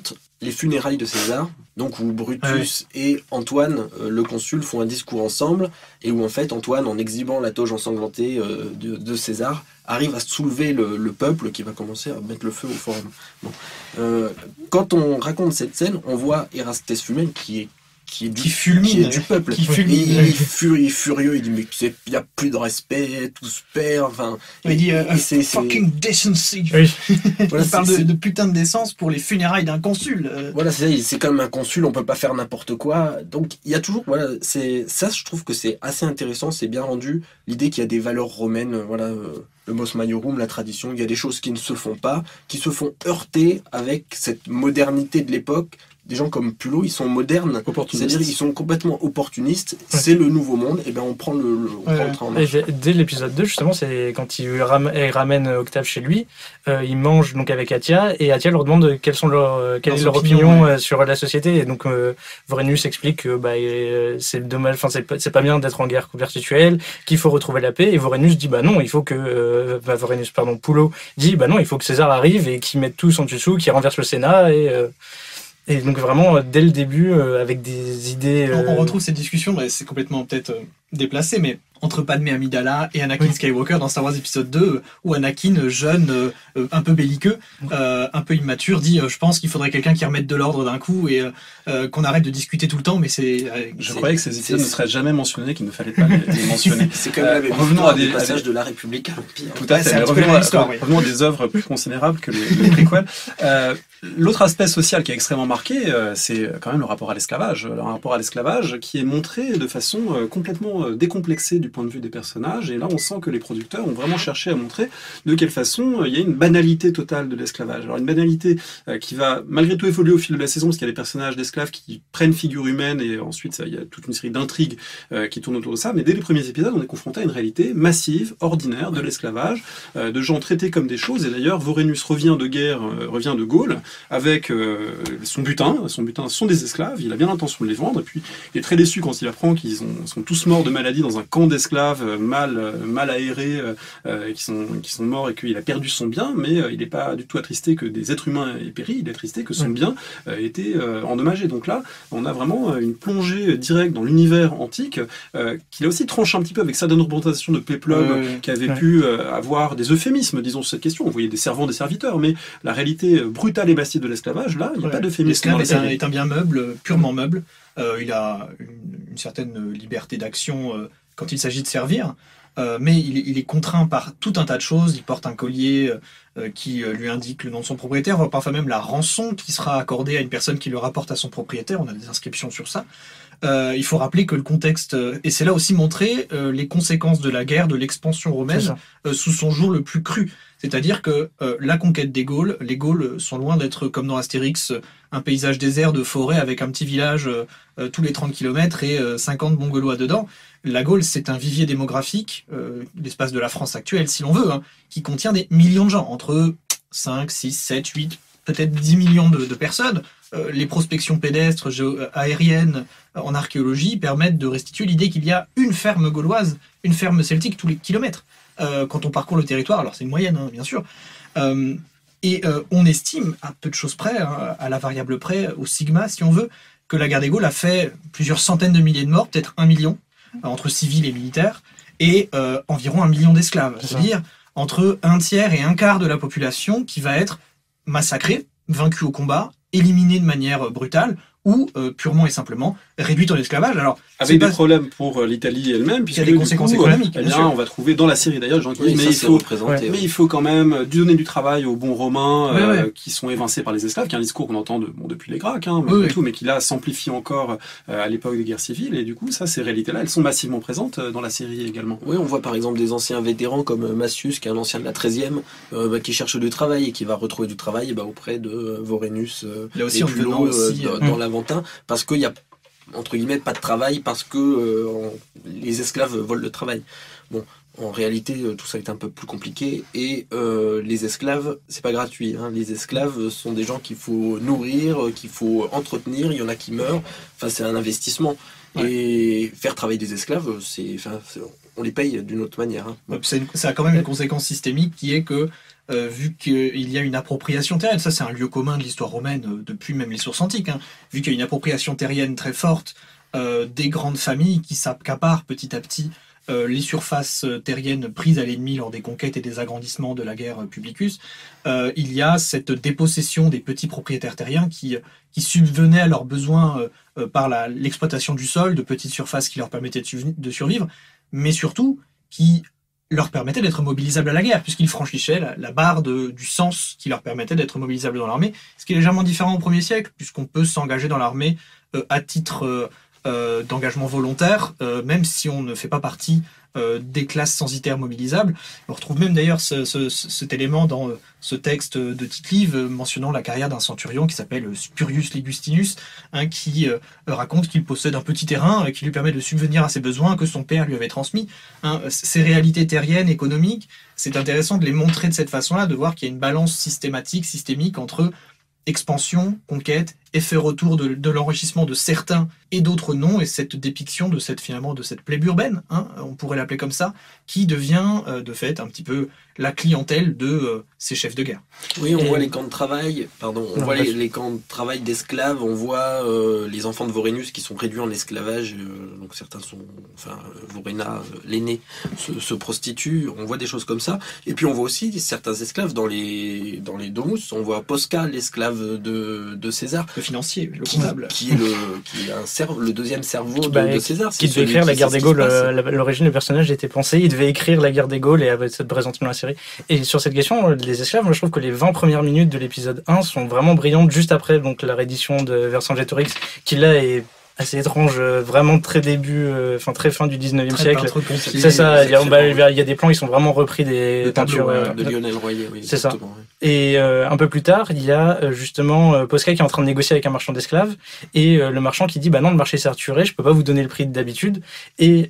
les funérailles de César, donc où Brutus ouais. et Antoine, euh, le consul, font un discours ensemble, et où en fait Antoine, en exhibant la toge ensanglantée euh, de, de César, arrive à soulever le, le peuple qui va commencer à mettre le feu au forum. Bon. Euh, quand on raconte cette scène, on voit Erastes Fumel qui est qui est du, qui fulmine, qui est du peuple. Qui fulmine. Il, il, est furieux, il est furieux, il dit mais il n'y a plus de respect, tout se perd. Enfin, il dit uh, c'est, fucking c'est... decency. Oui. Voilà, il parle de, de putain de décence pour les funérailles d'un consul. Voilà, c'est ça, c'est comme un consul, on peut pas faire n'importe quoi. Donc il y a toujours, voilà, c'est ça, je trouve que c'est assez intéressant, c'est bien rendu. L'idée qu'il y a des valeurs romaines, voilà, euh, le mos maiorum, la tradition, il y a des choses qui ne se font pas, qui se font heurter avec cette modernité de l'époque. Des gens comme Pulot, ils sont modernes, c'est-à-dire ils sont complètement opportunistes, ouais. c'est le nouveau monde, et ben on prend le, le, on ouais. prend le train en marche. Et dès l'épisode deux, justement, c'est quand il ramène, il ramène Octave chez lui, euh, il mange donc avec Atia, et Atia leur demande quelles sont leurs, quelle est leur opinion ouais. sur la société, et donc euh, Vorenus explique que bah, c'est dommage, enfin c'est, c'est pas bien d'être en guerre perpétuelle, qu'il faut retrouver la paix, et Vorenus dit bah non, il faut que, euh, bah, Vorenus, pardon, Pulot dit bah non, il faut que César arrive et qu'il mette tous en dessous, qu'il renverse le Sénat, et... Euh, Et donc vraiment, dès le début, euh, avec des idées... Euh... On, on retrouve cette discussion, bah, c'est complètement peut-être euh, déplacé, mais entre Padmé Amidala et Anakin oui. Skywalker dans Star Wars épisode deux, où Anakin, jeune, euh, un peu belliqueux, euh, un peu immature, dit euh, « Je pense qu'il faudrait quelqu'un qui remette de l'ordre d'un coup et euh, qu'on arrête de discuter tout le temps, mais c'est... Euh, » Je c'est, croyais que ces épisodes ne seraient jamais mentionnés, qu'il ne fallait pas les, les mentionner. C'est comme euh, revenons à des passages de la République à l'Empire. Tout à fait, revenons, à, oui. revenons à des œuvres plus considérables que les, les préquels. Euh, L'autre aspect social qui est extrêmement marqué, euh, c'est quand même le rapport à l'esclavage. Le rapport à l'esclavage qui est montré de façon euh, complètement euh, décomplexée du point de vue des personnages. Et là, on sent que les producteurs ont vraiment cherché à montrer de quelle façon euh, il y a une banalité totale de l'esclavage. Alors une banalité euh, qui va malgré tout évoluer au fil de la saison, parce qu'il y a des personnages d'esclaves qui prennent figure humaine et ensuite ça, il y a toute une série d'intrigues euh, qui tournent autour de ça. Mais dès les premiers épisodes, on est confronté à une réalité massive, ordinaire de l'esclavage, euh, de gens traités comme des choses. Et d'ailleurs, Vorenus revient de guerre, euh, revient de Gaule, avec euh, son butin. Son butin sont des esclaves, il a bien l'intention de les vendre, et puis il est très déçu quand il apprend qu'ils ont, sont tous morts de maladie dans un camp d'esclaves euh, mal, euh, mal aéré, euh, et qui sont, qui sont morts, et qu'il a perdu son bien, mais euh, il n'est pas du tout attristé que des êtres humains aient péri, il est attristé que son mmh. bien euh, ait été euh, endommagé. Donc là, on a vraiment une plongée directe dans l'univers antique, euh, qui là aussi tranche un petit peu avec certaines représentations de Péplum, euh, qui avait ouais. pu euh, avoir des euphémismes, disons, sur cette question. On voyait des servants, des serviteurs, mais la réalité brutale et massive de l'esclavage, là, il n'y a ouais. pas d'euphémisme. L'esclave est un, est un bien meuble, purement meuble. Euh, il a une, une certaine liberté d'action euh, quand il s'agit de servir, euh, mais il, il est contraint par tout un tas de choses. Il porte un collier euh, qui euh, lui indique le nom de son propriétaire, voire parfois même la rançon qui sera accordée à une personne qui le rapporte à son propriétaire. On a des inscriptions sur ça. Euh, il faut rappeler que le contexte, euh, et c'est là aussi montré euh, les conséquences de la guerre, de l'expansion romaine, euh, sous son jour le plus cru. C'est-à-dire que euh, la conquête des Gaules, les Gaules sont loin d'être comme dans Astérix, un paysage désert de forêt avec un petit village euh, tous les trente kilomètres et euh, cinquante bons Gaulois dedans. La Gaule, c'est un vivier démographique, euh, l'espace de la France actuelle si l'on veut, hein, qui contient des millions de gens, entre cinq, six, sept, huit, peut-être dix millions de, de personnes. Euh, les prospections pédestres, géo- aériennes, euh, en archéologie permettent de restituer l'idée qu'il y a une ferme gauloise, une ferme celtique tous les kilomètres. Euh, quand on parcourt le territoire, alors c'est une moyenne, hein, bien sûr, euh, et euh, on estime, à peu de choses près, hein, à la variable près, au sigma, si on veut, que la guerre des Gaules a fait plusieurs centaines de milliers de morts, peut-être un million, euh, entre civils et militaires, et euh, environ un million d'esclaves. C'est C'est-à-dire entre un tiers et un quart de la population qui va être massacrée, vaincue au combat, éliminée de manière brutale, ou euh, purement et simplement réduite en esclavage. Alors, avec des pas... problèmes pour l'Italie elle-même, puisque il y a des conséquences coup, économiques. Eh bien, on va trouver dans la série d'ailleurs des gens qui oui, disent mais, il faut, ouais. mais il faut quand même donner du travail aux bons Romains ouais, euh, ouais. qui sont évincés par les esclaves, qui est un discours qu'on entend de, bon, depuis les Gracques, hein, mais, oui, tout, mais qui là s'amplifie encore euh, à l'époque des guerres civiles. Et du coup, ça, ces réalités-là, elles sont massivement présentes dans la série également. Oui, on voit par exemple des anciens vétérans comme Massius, qui est un ancien de la treizième, euh, bah, qui cherche du travail et qui va retrouver du travail bah, auprès de euh, Vorenus euh, là aussi, et on Pulot aussi, euh, dans, euh, dans l'Aventin, parce qu'il y a entre guillemets pas de travail parce que euh, on, les esclaves volent le travail. Bon, En réalité, tout ça est un peu plus compliqué et euh, les esclaves, c'est pas gratuit. Hein. Les esclaves sont des gens qu'il faut nourrir, qu'il faut entretenir. Il y en a qui meurent. Enfin, c'est un investissement. Ouais. Et faire travailler des esclaves, c'est, enfin, c'est, on les paye d'une autre manière. Hein. Ouais, c'est une, ça a quand même une conséquence systémique qui est que euh, vu qu'il y a une appropriation terrienne, ça c'est un lieu commun de l'histoire romaine euh, depuis même les sources antiques. Hein, vu qu'il y a une appropriation terrienne très forte euh, des grandes familles qui s'accaparent petit à petit Euh, les surfaces terriennes prises à l'ennemi lors des conquêtes et des agrandissements de la guerre Publicus, euh, il y a cette dépossession des petits propriétaires terriens qui, qui subvenaient à leurs besoins euh, par la, l'exploitation du sol, de petites surfaces qui leur permettaient de, su- de survivre, mais surtout qui leur permettaient d'être mobilisables à la guerre, puisqu'ils franchissaient la, la barre de, du sens qui leur permettait d'être mobilisables dans l'armée, ce qui est légèrement différent au premier siècle, puisqu'on peut s'engager dans l'armée euh, à titre... Euh, Euh, d'engagement volontaire, euh, même si on ne fait pas partie euh, des classes censitaires mobilisables. On retrouve même d'ailleurs ce, ce, cet élément dans euh, ce texte de Tite-Live euh, mentionnant la carrière d'un centurion qui s'appelle Spurius Ligustinus, hein, qui euh, raconte qu'il possède un petit terrain euh, qui lui permet de subvenir à ses besoins que son père lui avait transmis. Hein. Ces réalités terriennes, économiques, c'est intéressant de les montrer de cette façon-là, de voir qu'il y a une balance systématique, systémique entre expansion, conquête, effet retour de, de l'enrichissement de certains et d'autres non, et cette dépiction de cette finalement de cette plèbe urbaine, hein, on pourrait l'appeler comme ça, qui devient euh, de fait un petit peu la clientèle de euh, ces chefs de guerre. Oui, on et... voit les camps de travail, pardon, on non, voit les, les camps de travail d'esclaves, on voit euh, les enfants de Vorenus qui sont réduits en esclavage, euh, donc certains sont, enfin, Vorena, euh, l'aîné, se, se prostitue, on voit des choses comme ça, et puis on voit aussi certains esclaves dans les dans les domus, on voit Posca, l'esclave de, de César, le financier, le comptable, qui, qui est le qui est un cerveau, le deuxième cerveau de, bah, de César, qui devait écrire la guerre des Gaules. Euh, l'origine du personnage était pensée, il devait écrire la guerre des Gaules et avait cette présentée dans la série. Et sur cette question, les esclaves, moi je trouve que les vingt premières minutes de l'épisode un sont vraiment brillantes, juste après donc la réédition de Vercingétorix, qui là est assez étrange, vraiment très début, enfin très fin du dix-neuvième siècle. C'est ça, il y, a, bah, il y a des plans qui sont vraiment repris des le peintures tableau, de Lionel Royer. Oui, c'est ça. Et euh, un peu plus tard, il y a justement euh, Posca qui est en train de négocier avec un marchand d'esclaves, et euh, le marchand qui dit bah non, le marché s'est saturé, je peux pas vous donner le prix d'habitude. Et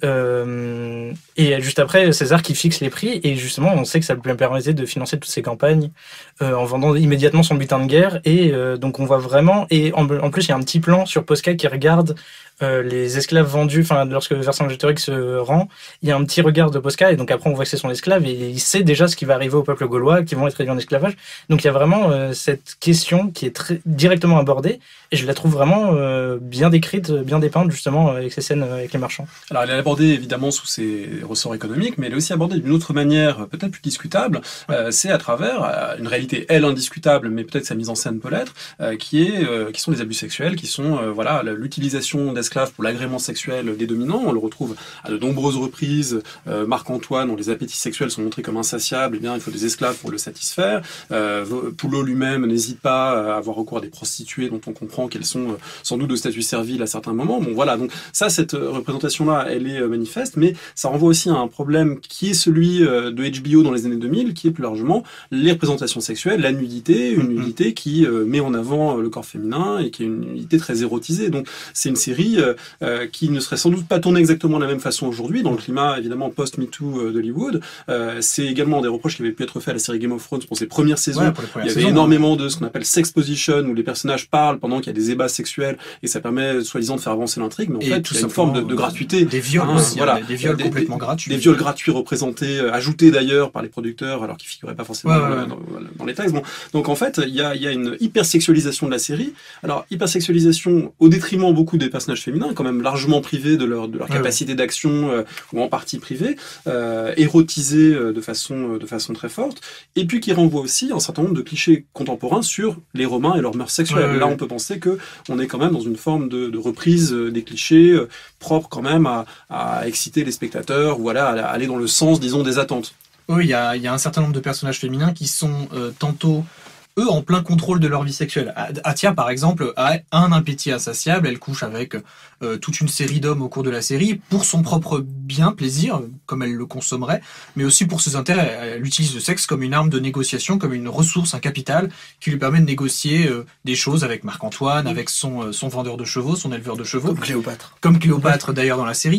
euh, et juste après, César qui fixe les prix, et justement, on sait que ça lui permettait de financer toutes ses campagnes euh, en vendant immédiatement son butin de guerre. Et euh, donc on voit vraiment, et en, en plus il y a un petit plan sur Posca qui regarde Euh, les esclaves vendus, enfin lorsque Vercingétorix se rend, il y a un petit regard de Posca, et donc après on voit que c'est son esclave, et il sait déjà ce qui va arriver au peuple gaulois, qui vont être réduits en esclavage. Donc il y a vraiment euh, cette question qui est très directement abordée, et je la trouve vraiment euh, bien décrite, bien dépeinte justement avec ces scènes avec les marchands. Alors elle est abordée évidemment sous ses ressorts économiques, mais elle est aussi abordée d'une autre manière, peut-être plus discutable. Ouais. Euh, c'est à travers euh, une réalité elle indiscutable, mais peut-être sa mise en scène peut l'être, euh, qui est, euh, qui sont les abus sexuels, qui sont euh, voilà l'utilisation d'esclaves pour l'agrément sexuel des dominants. On le retrouve à de nombreuses reprises. Euh, Marc-Antoine, dont les appétits sexuels sont montrés comme insatiables, eh bien il faut des esclaves pour le satisfaire. Euh, Poulot lui-même n'hésite pas à avoir recours à des prostituées dont on comprend qu'elles sont euh, sans doute de statut servile à certains moments. Bon voilà, donc ça, cette représentation-là, elle est euh, manifeste, mais ça renvoie aussi à un problème qui est celui euh, de H B O dans les années deux mille, qui est plus largement les représentations sexuelles, la nudité, une nudité qui euh, met en avant le corps féminin et qui est une nudité très érotisée. Donc c'est une série euh, euh, qui ne serait sans doute pas tournée exactement de la même façon aujourd'hui, dans le climat évidemment post-MeToo euh, d'Hollywood. Euh, c'est également des reproches qui avaient pu être faits à la série Game of Thrones pour ses premières saisons. Ouais, pour les premières Il y avait saisons, énormément de ce qu'on appelle sexposition, où les personnages parlent pendant qu'il y a des ébats sexuels, et ça permet soi-disant de faire avancer l'intrigue, mais en et fait il y a une forme de, de gratuité. Des viols hein, aussi, voilà, des, des viols des, complètement des, gratuits. Des viols gratuits représentés, euh, ajoutés d'ailleurs par les producteurs, alors qu'ils figuraient pas forcément ouais, ouais, ouais. Dans, dans les textes. Bon. Donc en fait, il y a, y a une hypersexualisation de la série. Alors, hypersexualisation au détriment beaucoup des personnages féminins, quand même largement privés de leur, de leur capacité ouais. d'action, euh, ou en partie privés, euh, érotisés euh, de façon, euh, de façon très forte, et puis qui renvoie aussi un certain nombre de clichés contemporains sur les Romains et leurs mœurs sexuelles. Ouais, Là, ouais. on peut penser que on est quand même dans une forme de, de reprise euh, des clichés, euh, propres quand même à, à exciter les spectateurs, ou voilà, à aller dans le sens, disons, des attentes. Oui, il y a, y a un certain nombre de personnages féminins qui sont euh, tantôt eux en plein contrôle de leur vie sexuelle. Atia, par exemple, a un appétit insatiable, elle couche avec euh, toute une série d'hommes au cours de la série, pour son propre bien, plaisir, comme elle le consommerait, mais aussi pour ses intérêts. Elle utilise le sexe comme une arme de négociation, comme une ressource, un capital, qui lui permet de négocier euh, des choses avec Marc-Antoine, avec son, euh, son vendeur de chevaux, son éleveur de chevaux. Comme Cléopâtre. Comme Cléopâtre, d'ailleurs, dans la série.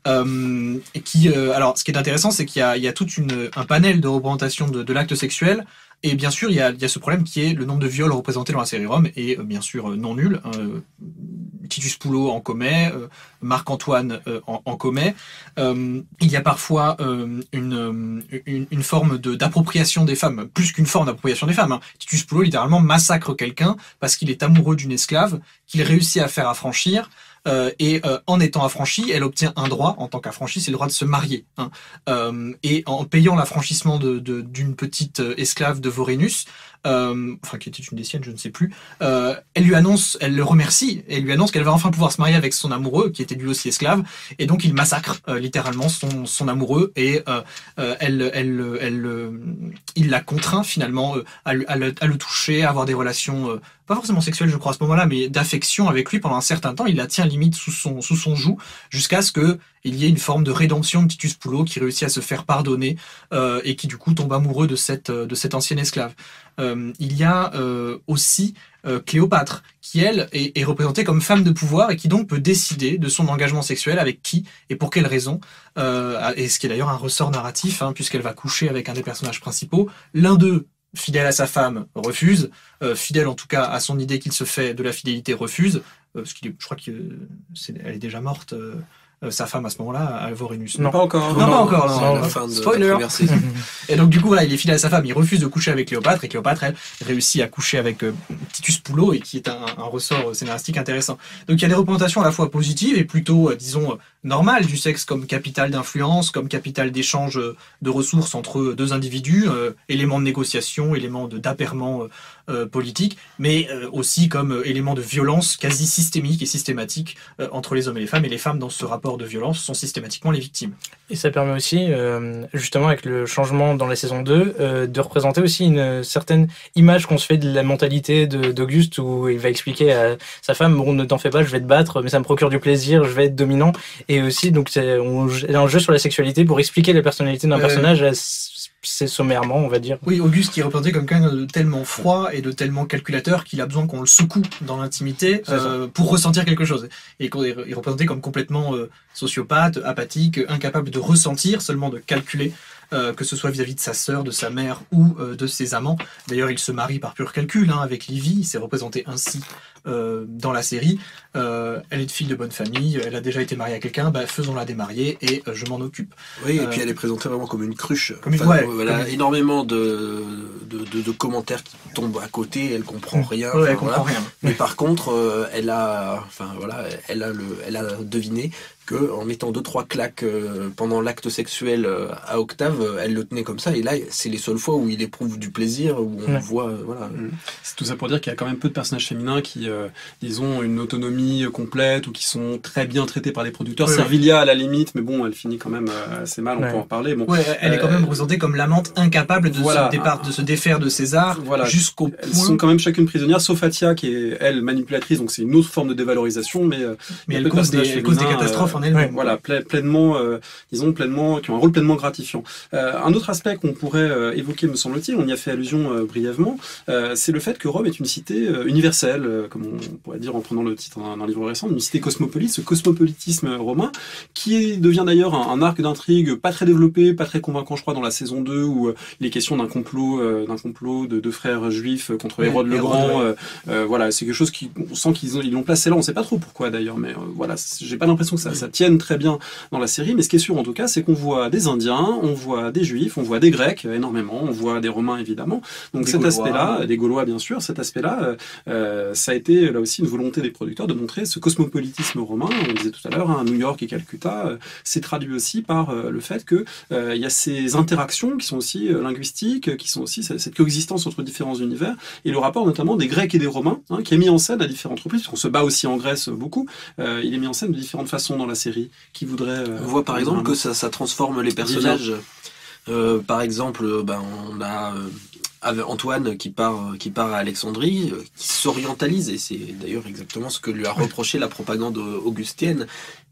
Euh, et qui, euh, alors, ce qui est intéressant, c'est qu'il y a, il y a tout une, un panel de représentation de, de l'acte sexuel. Et bien sûr, il y, a, il y a ce problème qui est le nombre de viols représentés dans la série Rome est euh, bien sûr euh, non nul. Euh, Titus Poulot en commet, euh, Marc-Antoine euh, en, en commet. Euh, il y a parfois euh, une, une, une forme de, d'appropriation des femmes, plus qu'une forme d'appropriation des femmes. Hein. Titus Poulot littéralement massacre quelqu'un parce qu'il est amoureux d'une esclave qu'il réussit à faire affranchir. Euh, et euh, en étant affranchie, elle obtient un droit en tant qu'affranchie, c'est le droit de se marier. Hein. Euh, et en payant l'affranchissement de, de, d'une petite esclave de Vorenus, euh, enfin qui était une des siennes, je ne sais plus, euh, elle lui annonce, elle le remercie, elle lui annonce qu'elle va enfin pouvoir se marier avec son amoureux, qui était lui aussi esclave, et donc il massacre euh, littéralement son, son amoureux, et euh, euh, elle, elle, elle, elle, il la contraint finalement euh, à, à, le, à le toucher, à avoir des relations euh, pas forcément sexuelles, je crois, à ce moment-là, mais d'affection avec lui pendant un certain temps. Il la tient limite sous son, sous son joug, jusqu'à ce que il y ait une forme de rédemption de Titus Poulot qui réussit à se faire pardonner euh, et qui du coup tombe amoureux de cette, de cette ancienne esclave. Euh, il y a euh, aussi euh, Cléopâtre, qui elle est, est représentée comme femme de pouvoir et qui donc peut décider de son engagement sexuel avec qui et pour quelle raison. Euh, et ce qui est d'ailleurs un ressort narratif, hein, puisqu'elle va coucher avec un des personnages principaux. L'un d'eux, fidèle à sa femme, refuse. Euh, fidèle en tout cas à son idée qu'il se fait de la fidélité, refuse. Euh, parce qu'il est, je crois qu'elle est déjà morte. Euh, Euh, sa femme à ce moment-là, à Vorenus. Non, pas encore. Non, non, pas encore. Non, non, non. la fin de Spoiler. la première saison. Et donc du coup, voilà, il est fidèle à sa femme. Il refuse de coucher avec Cléopâtre et Cléopâtre, elle, réussit à coucher avec euh, Titus Poulot et qui est un, un ressort scénaristique intéressant. Donc il y a des représentations à la fois positives et plutôt, euh, disons, euh, normales du sexe comme capital d'influence, comme capital d'échange euh, de ressources entre deux individus, euh, élément de négociation, élément de d'apairement euh, euh, politique, mais euh, aussi comme euh, élément de violence quasi systémique et systématique euh, entre les hommes et les femmes. Et les femmes dans ce rapport de violence sont systématiquement les victimes. Et ça permet aussi, euh, justement avec le changement dans la saison deux, euh, de représenter aussi une certaine image qu'on se fait de la mentalité de, d'Auguste, où il va expliquer à sa femme, bon, ne t'en fais pas, je vais te battre, mais ça me procure du plaisir, je vais être dominant. Et aussi, donc, c'est, on, c'est un jeu sur la sexualité pour expliquer la personnalité d'un euh... personnage assez sommairement, on va dire. Oui, Auguste qui est représenté comme quelqu'un de tellement froid et de tellement calculateur qu'il a besoin qu'on le secoue dans l'intimité euh, pour ressentir quelque chose. Et qu'il est représenté comme complètement euh, sociopathe, apathique, incapable de ressentir, seulement de calculer, euh, que ce soit vis-à-vis de sa sœur, de sa mère ou euh, de ses amants. D'ailleurs, il se marie par pur calcul hein, avec Livy, il s'est représenté ainsi euh, dans la série. Euh, elle est de fille de bonne famille, elle a déjà été mariée à quelqu'un, bah, faisons-la démarier et euh, je m'en occupe. Oui, et euh, puis elle est présentée vraiment comme une cruche. Comme une, enfin, ouais, elle a comme... énormément de, de, de, de commentaires qui tombent à côté, elle comprend rien. Ouais, enfin, elle comprend voilà. rien. Mais par contre, euh, elle a, enfin voilà, elle a le, elle a deviné que en mettant deux trois claques euh, pendant l'acte sexuel euh, à Octave, euh, elle le tenait comme ça. Et là, c'est les seules fois où il éprouve du plaisir, où on ouais. voit, euh, voilà. C'est tout ça pour dire qu'il y a quand même peu de personnages féminins qui, euh, disons, ont une autonomie complète ou qui sont très bien traités par les producteurs. Oui, Servilia à la limite, mais bon, elle finit quand même euh, assez mal. On ouais. peut en reparler. Bon, ouais, elle euh, est quand même représentée comme l'amante incapable de, voilà, se, départ, de se défaire de César voilà. jusqu'au Elles point. sont quand même chacune prisonnières, sauf Atia qui est elle manipulatrice, donc c'est une autre forme de dévalorisation, mais euh, mais elle cause, des, elle cause des catastrophes euh, en elle-même. Ouais, voilà, ple- pleinement, euh, disons pleinement, qui ont un rôle pleinement gratifiant. Euh, un autre aspect qu'on pourrait euh, évoquer, me semble-t-il, on y a fait allusion euh, brièvement, euh, c'est le fait que Rome est une cité euh, universelle, euh, comme on pourrait dire en prenant le titre d'un, d'un livre récent, une cité cosmopolite, ce cosmopolitisme romain, qui est, devient d'ailleurs un, un arc d'intrigue pas très développé, pas très convaincant, je crois, dans la saison deux, où euh, il est question d'un complot, euh, d'un complot de deux frères juifs contre Hérode le Grand. Euh, euh, voilà, c'est quelque chose qui, on sent qu'ils ont, ils l'ont placé là, on sait pas trop pourquoi d'ailleurs, mais euh, voilà, j'ai pas l'impression que ça, ça tienne très bien dans la série, mais ce qui est sûr en tout cas, c'est qu'on voit des Indiens, on voit des Juifs, on voit des Grecs énormément, on voit des Romains évidemment. Donc des cet Gaulois, aspect-là, des Gaulois bien sûr, cet aspect-là, euh, ça a été là aussi une volonté des producteurs de montrer ce cosmopolitisme romain. On disait tout à l'heure, hein, New York et Calcutta, euh, c'est traduit aussi par euh, le fait que euh, il y a ces interactions qui sont aussi euh, linguistiques, qui sont aussi cette coexistence entre différents univers, et le rapport notamment des Grecs et des Romains, hein, qui est mis en scène à différentes reprises, parce qu'on se bat aussi en Grèce beaucoup. Euh, il est mis en scène de différentes façons dans la série, qui voudrait. Euh, on voit par exemple que ça, ça transforme les personnages. Euh, par exemple, ben, on a euh, Antoine qui part, qui part à Alexandrie, euh, qui s'orientalise, et c'est d'ailleurs exactement ce que lui a reproché la propagande augustienne.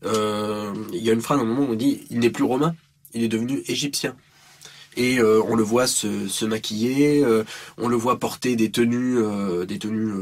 Euh, il y a une phrase à un moment où on dit « il n'est plus romain, il est devenu égyptien ». Et euh, on le voit se, se maquiller, euh, on le voit porter des tenues, euh, des tenues euh,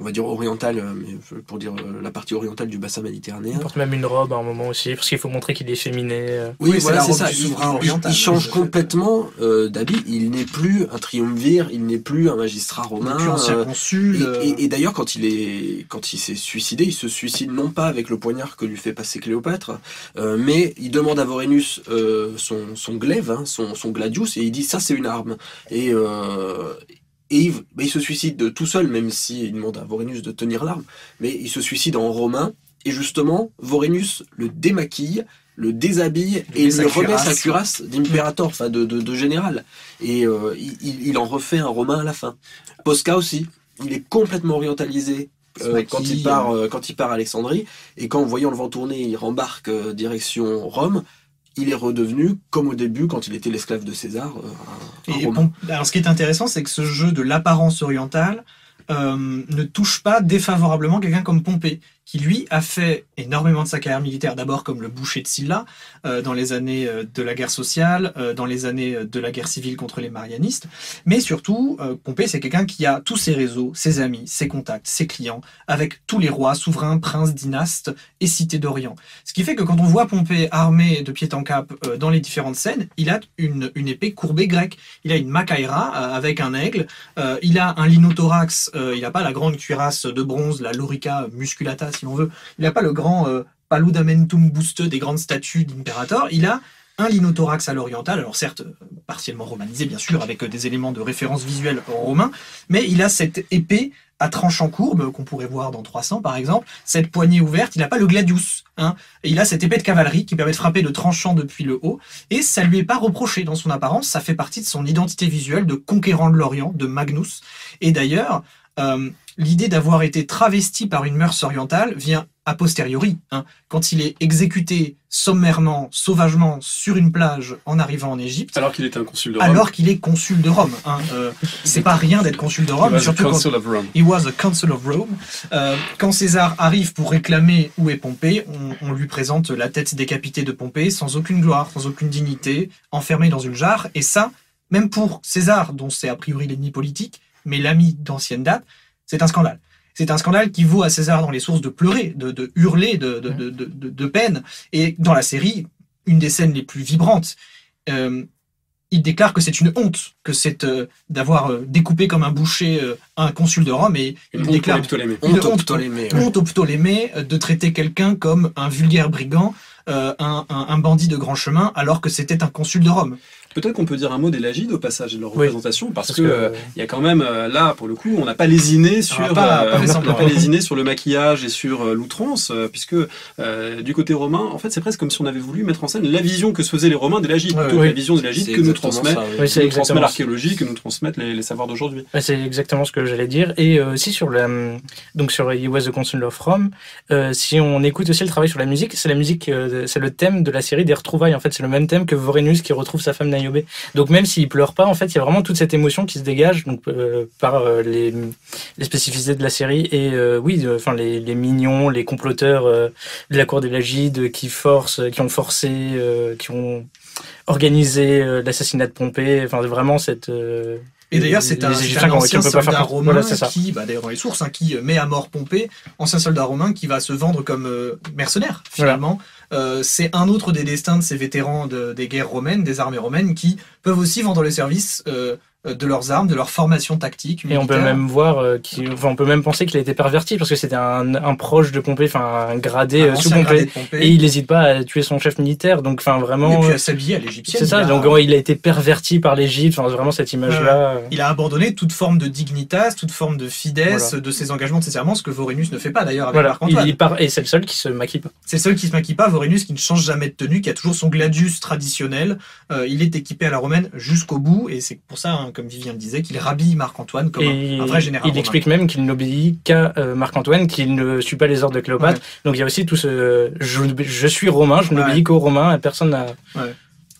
on va dire orientale, mais pour dire la partie orientale du bassin méditerranéen. Il porte même une robe à un moment aussi, parce qu'il faut montrer qu'il est féminé. Oui, oui voilà, c'est ça. Il, il, il change complètement euh, d'habit. Il n'est plus un triumvir, il n'est plus un magistrat romain. Il n'est plus ancien consul. Et, et, et d'ailleurs, quand il est, quand il s'est suicidé, il se suicide non pas avec le poignard que lui fait passer Cléopâtre, euh, mais il demande à Vorenus euh, son, son glaive, hein, son, son gladius, et il dit ça c'est une arme. Et euh, Et il, bah, il se suicide tout seul, même s'il demande à Vorenus de tenir l'arme, mais il se suicide en romain, et justement, Vorenus le démaquille, le déshabille, et il lui remet sa cuirasse d'impérator, enfin de, de, de général. Et euh, il, il en refait un romain à la fin. Posca aussi, il est complètement orientalisé euh, quand, il part, euh, quand il part à Alexandrie, et quand, voyant le vent tourner, il rembarque euh, direction Rome. Il est redevenu, comme au début, quand il était l'esclave de César, un, un et Romain. Alors, ce qui est intéressant, c'est que ce jeu de l'apparence orientale euh, ne touche pas défavorablement quelqu'un comme Pompée, qui lui a fait énormément de sa carrière militaire, d'abord comme le boucher de Sylla, euh, dans les années de la guerre sociale, euh, dans les années de la guerre civile contre les marianistes, mais surtout, euh, Pompée, c'est quelqu'un qui a tous ses réseaux, ses amis, ses contacts, ses clients, avec tous les rois, souverains, princes, dynastes et cités d'Orient. Ce qui fait que quand on voit Pompée armé de pied en cap euh, dans les différentes scènes, il a une, une épée courbée grecque, il a une macaïra euh, avec un aigle, euh, il a un linothorax, euh, il n'a pas la grande cuirasse de bronze, la lorica musculata, si on veut. Il n'a pas le grand euh, paludamentum boosteux des grandes statues d'impérator. Il a un linothorax à l'oriental, alors certes partiellement romanisé bien sûr, avec des éléments de référence visuelle romains, mais il a cette épée à tranchant courbe, qu'on pourrait voir dans trois cents par exemple, cette poignée ouverte, il n'a pas le gladius, hein, et il a cette épée de cavalerie qui permet de frapper de tranchant depuis le haut, et ça lui est pas reproché dans son apparence, ça fait partie de son identité visuelle de conquérant de l'Orient, de Magnus, et d'ailleurs, euh, l'idée d'avoir été travesti par une mœurs orientale vient a posteriori, hein, quand il est exécuté sommairement, sauvagement, sur une plage en arrivant en Égypte. Alors qu'il était un consul de Rome. Alors qu'il est consul de Rome. Hein, euh, c'est pas rien d'être consul de Rome. He was surtout a consul quand, of Rome. He was a consul of Rome. Euh, quand César arrive pour réclamer où est Pompée, on, on lui présente la tête décapitée de Pompée, sans aucune gloire, sans aucune dignité, enfermé dans une jarre. Et ça, même pour César, dont c'est a priori l'ennemi politique, mais l'ami d'ancienne date, c'est un scandale. C'est un scandale qui vaut à César dans les sources de pleurer, de, de hurler, de, de, de, de, de peine. Et dans la série, une des scènes les plus vibrantes, euh, il déclare que c'est une honte que c'est euh, d'avoir euh, découpé comme un boucher euh, un consul de Rome. Et une il honte déclare pour les Ptolémées. une Honte aux honte, Ptolémées, honte, ouais. honte aux Ptolémées de traiter quelqu'un comme un vulgaire brigand, euh, un, un, un bandit de grand chemin, alors que c'était un consul de Rome. Peut-être qu'on peut dire un mot des Lagides au passage de leur Oui. représentation, parce, Parce que que, euh, il y a quand même euh, là pour le coup, on n'a pas lésiné sur, Ah, pas- pas euh, on n'a récemment. pas lésiné sur le maquillage et sur euh, l'outrance, euh, puisque euh, du côté romain, en fait, c'est presque comme si on avait voulu mettre en scène la vision que se faisaient les Romains des Lagides, Ouais, plutôt que oui. la vision des Lagides C'est que nous exactement transmet, ça, oui. Oui, c'est que nous transmet exactement ça. l'archéologie, que nous transmettent les, les savoirs d'aujourd'hui. Ouais, c'est exactement ce que j'allais dire. Et euh, aussi sur la, donc sur He was the Consul of Rome, euh, si on écoute aussi le travail sur la musique, c'est la musique, euh, c'est le thème de la série des retrouvailles. En fait, c'est le même thème que Vorenus qui retrouve sa femme Niobe. Donc même s'il pleure pas, en fait, il y a vraiment toute cette émotion qui se dégage donc euh, par euh, les, les spécificités de la série. Et euh, oui, enfin euh, les, les mignons, les comploteurs euh, de la cour des Lagides qui forcent, qui ont forcé, euh, qui ont organisé euh, l'assassinat de Pompée. Enfin vraiment cette euh, Et d'ailleurs, c'est les un, Égyptiens c'est un qui ont- qui ancien ne peuvent pas soldat faire romain voilà, c'est ça. qui, bah, d'ailleurs dans les sources, hein, qui met à mort Pompée, ancien soldat romain qui va se vendre comme euh, mercenaire, finalement. Euh, c'est un autre des destins de ces vétérans de- des guerres romaines, des armées romaines, qui peuvent aussi vendre les services euh, de leurs armes, de leur formation tactique, Et on peut militaire. même voir, euh, qu'il- enfin, on peut même penser qu'il a été perverti parce que c'était un, un proche de Pompée, enfin un gradé Un euh, sous ancien gradé Pompée, de Pompée. et il n'hésite pas à tuer son chef militaire. Donc, enfin Oui, vraiment, et puis euh, à s'habiller à l'égyptienne. c'est ça. il a- Donc ouais, il a été perverti par l'Égypte. Enfin vraiment cette image-là. euh, Il a abandonné toute forme de dignitas, toute forme de fidesse, Voilà. de ses engagements, de ses serments, ce que Vorenus ne fait pas d'ailleurs avec Voilà, Marc-Antoine. il, il part, et c'est le seul qui se maquille pas. C'est le seul qui se maquille pas, Vorenus qui ne change jamais de tenue, qui a toujours son gladius traditionnel. Euh, il est équipé à la romaine jusqu'au bout, et c'est pour ça, hein, comme Vivien le disait, qu'il rhabille Marc-Antoine comme Et un, un vrai général il romain. explique même qu'il n'obéit qu'à euh, Marc-Antoine, qu'il ne suit pas les ordres de Cléopâtre. Ouais. Donc il y a aussi tout ce je, je suis romain, je n'obéis Ouais. qu'aux Romains, et personne n'a.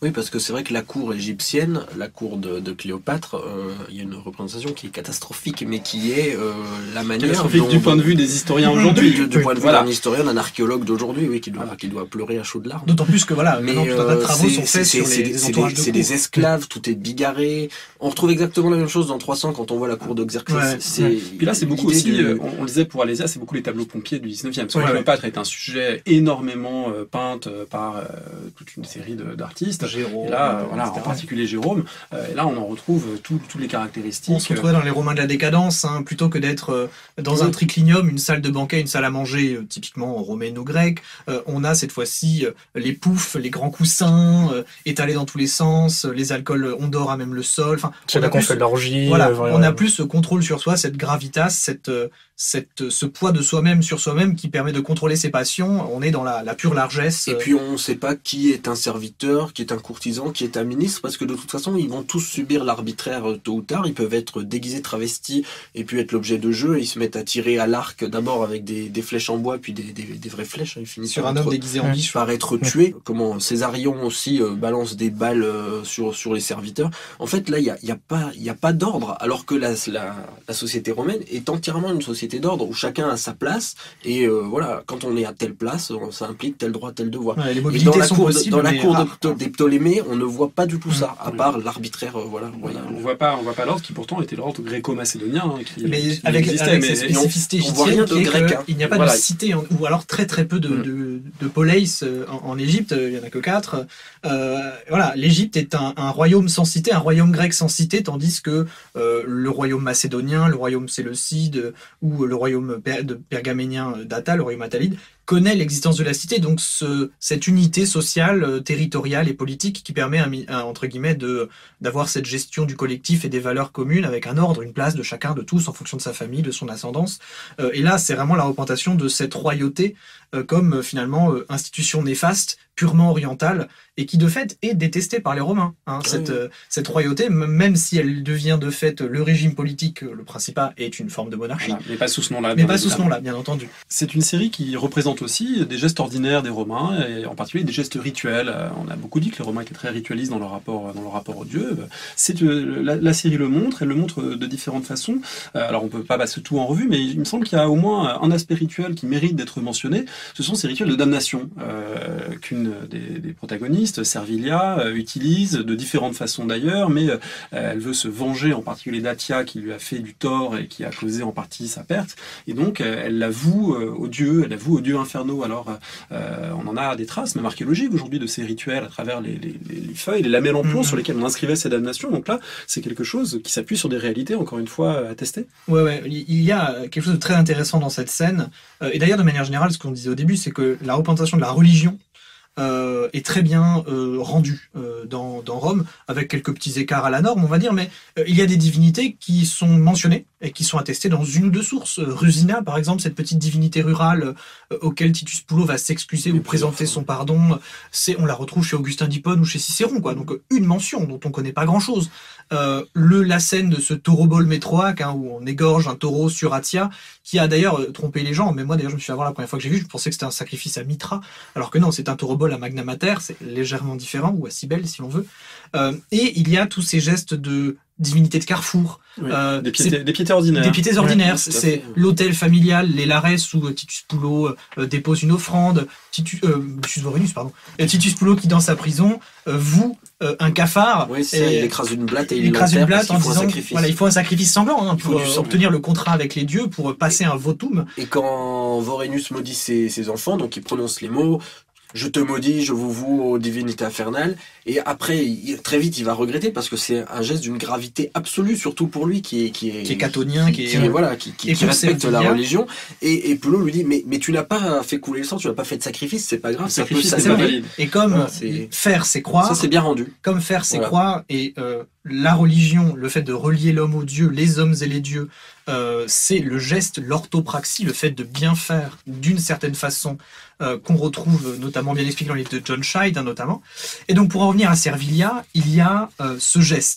Oui, parce que c'est vrai que la cour égyptienne, la cour de, de Cléopâtre, euh, il y a une représentation qui est catastrophique, mais qui est euh, la manière catastrophique dont, du point de vue des historiens aujourd'hui. Du, du oui, point de vue voilà. d'un historien, d'un archéologue d'aujourd'hui, oui, qui doit, voilà. qui doit pleurer à chaudes larmes. D'autant plus que voilà, mais maintenant, tout un tas de travaux sont faits sur c'est, les, c'est, entourages des, de c'est des esclaves, tout est bigarré. On retrouve exactement la même chose dans trois cents quand on voit la cour de Xerxès. Ouais. C'est, ouais. Puis là, c'est beaucoup aussi, du... euh, on, on le disait pour Alésia, c'est beaucoup les tableaux pompiers du dix-neuvième. Parce que ouais, Cléopâtre ouais. est un sujet énormément euh, peint euh, par euh, toute une série de, d'artistes. Jérôme, et là, euh, voilà, en particulier Jérôme. Euh, et là, on en retrouve toutes les caractéristiques. On se retrouvait dans les Romains de la décadence, hein, plutôt que d'être euh, dans oui. un triclinium, une salle de banquet, une salle à manger, euh, typiquement romaine ou grecque. Euh, on a cette fois-ci euh, les poufs, les grands coussins, euh, étalés dans tous les sens, euh, les alcools ondorent à même le sol. Enfin, c'est là qu'on fait de l'orgie. Voilà, euh, on a plus ce contrôle sur soi, cette gravitas, cette, euh, cette, ce poids de soi-même sur soi-même qui permet de contrôler ses passions. On est dans la, la pure largesse. Et puis on ne sait pas qui est un serviteur, qui est un courtisan, qui est un ministre, parce que de toute façon, ils vont tous subir l'arbitraire tôt ou tard. Ils peuvent être déguisés, travestis, et puis être l'objet de jeu. Et ils se mettent à tirer à l'arc, d'abord avec des, des flèches en bois, puis des, des, des vraies flèches. Ils finissent sur un homme déguisé en biche par être tués. Comment Césarion aussi euh, balance des balles euh, sur, sur les serviteurs. En fait, là, il n'y a, y a pas, y a pas d'ordre, alors que la, la, la société romaine est entièrement une société d'ordre, où chacun a sa place. Et euh, voilà, quand on est à telle place, ça implique tel droit, tel devoir. Ouais, les et dans la sont cour, possibles, dans la cour rares, de, des Ptolémées, on ne voit pas du tout mmh. ça, à part l'arbitraire, euh, voilà. Voilà, on voit pas, on voit pas l'ordre qui pourtant était l'ordre gréco-macédonien, hein, qui, mais qui avec, existait, avec mais cette spécificité on, on voit rien de grec. Hein. Il n'y a pas voilà. de cité, ou alors très très peu de, mmh. de, de poleis en, en Égypte. Il y en a que quatre. Euh, voilà, l'Égypte est un, un royaume sans cité, un royaume grec sans cité, tandis que euh, le royaume macédonien, le royaume séleucide ou le royaume per, de pergaménien d'Atta, le royaume attalide, connaît l'existence de la cité, donc ce, cette unité sociale, euh, territoriale et politique qui permet, un, un, entre guillemets, de, d'avoir cette gestion du collectif et des valeurs communes avec un ordre, une place de chacun, de tous, en fonction de sa famille, de son ascendance. Euh, et là, c'est vraiment la représentation de cette royauté euh, comme euh, finalement euh, institution néfaste, purement orientale, et qui de fait est détestée par les Romains. Hein, oui. cette, euh, cette royauté, même si elle devient de fait le régime politique, le Principat est une forme de monarchie. Voilà, mais pas sous ce nom-là. Mais pas sous ce nom-là, bien entendu. C'est une série qui représente aussi des gestes ordinaires des Romains, et en particulier des gestes rituels. On a beaucoup dit que les Romains étaient très ritualistes dans leur rapport, dans leur rapport au Dieu. C'est, la, la série le montre, elle le montre de différentes façons. Alors on peut pas passer tout en revue, mais il me semble qu'il y a au moins un aspect rituel qui mérite d'être mentionné. Ce sont ces rituels de damnation euh, qu'une des, des protagonistes, Servilia, euh, utilise de différentes façons d'ailleurs, mais euh, elle veut se venger en particulier d'Atia qui lui a fait du tort et qui a causé en partie sa perte. Et donc euh, elle l'avoue euh, aux dieux, elle l'avoue aux dieux infernaux. Alors euh, on en a des traces, même archéologiques aujourd'hui, de ces rituels à travers les, les, les feuilles, les lamelles en plomb mmh. sur lesquelles on inscrivait ces damnations. Donc là, c'est quelque chose qui s'appuie sur des réalités, encore une fois, attestées. Ouais, ouais. Il y a quelque chose de très intéressant dans cette scène. Et d'ailleurs, de manière générale, ce qu'on disait au début, c'est que la représentation de la religion Euh, est très bien euh, rendu euh, dans, dans Rome, avec quelques petits écarts à la norme, on va dire, mais euh, il y a des divinités qui sont mentionnées et qui sont attestées dans une ou deux sources. Euh, Rusina, par exemple, cette petite divinité rurale euh, auquel Titus Pullo va s'excuser ou présenter son pardon, c'est, on la retrouve chez Augustin d'Hippone ou chez Cicéron, quoi. Donc une mention dont on connaît pas grand-chose. Euh, le, la scène de ce taurobol métroaque, hein, où on égorge un taureau sur Atia, qui a d'ailleurs euh, trompé les gens, mais moi d'ailleurs je me suis fait avoir la première fois que j'ai vu, je pensais que c'était un sacrifice à Mitra, alors que non, c'est un taurobol à Magna Mater, c'est légèrement différent, ou à Cybèle si l'on veut. Euh, et il y a tous ces gestes de divinité de carrefour. Oui, euh, des, piétés, des piétés ordinaires. Des piétés ordinaires. Ouais, c'est l'hôtel familial, les Lares, où Titus Pullo euh, dépose une offrande. Titus, euh, Titus Vorenus, pardon. Et Titus Pullo qui, dans sa prison, euh, voue euh, un cafard. Oui, c'est ça, il écrase une blatte et il, il écrase une blatte en disant, sacrifice. Voilà, il faut un sacrifice sanglant hein, pour euh, obtenir le contrat avec les dieux, pour passer et, un votum. Et quand Vorenus maudit ses, ses enfants, donc il prononce les mots, je te maudis, je vous voue aux divinités infernales. Et après, il, très vite, il va regretter parce que c'est un geste d'une gravité absolue, surtout pour lui qui est qui est, qui est catonien, qui, qui, qui est voilà, qui, qui, qui respecte la religion. Et, et Pullo lui dit, mais mais tu n'as pas fait couler le sang, tu n'as pas fait de sacrifice, c'est pas grave, ça peut, ça c'est pas valide. Et comme voilà, faire, c'est croire. Ça c'est bien rendu. Comme faire, c'est voilà. croire. Et euh, la religion, le fait de relier l'homme aux dieux, les hommes et les dieux. Euh, c'est le geste, l'orthopraxie, le fait de bien faire d'une certaine façon euh, qu'on retrouve notamment bien expliqué dans les livres de John Scheid hein, notamment. Et donc pour en revenir à Servilia, il y a euh, ce geste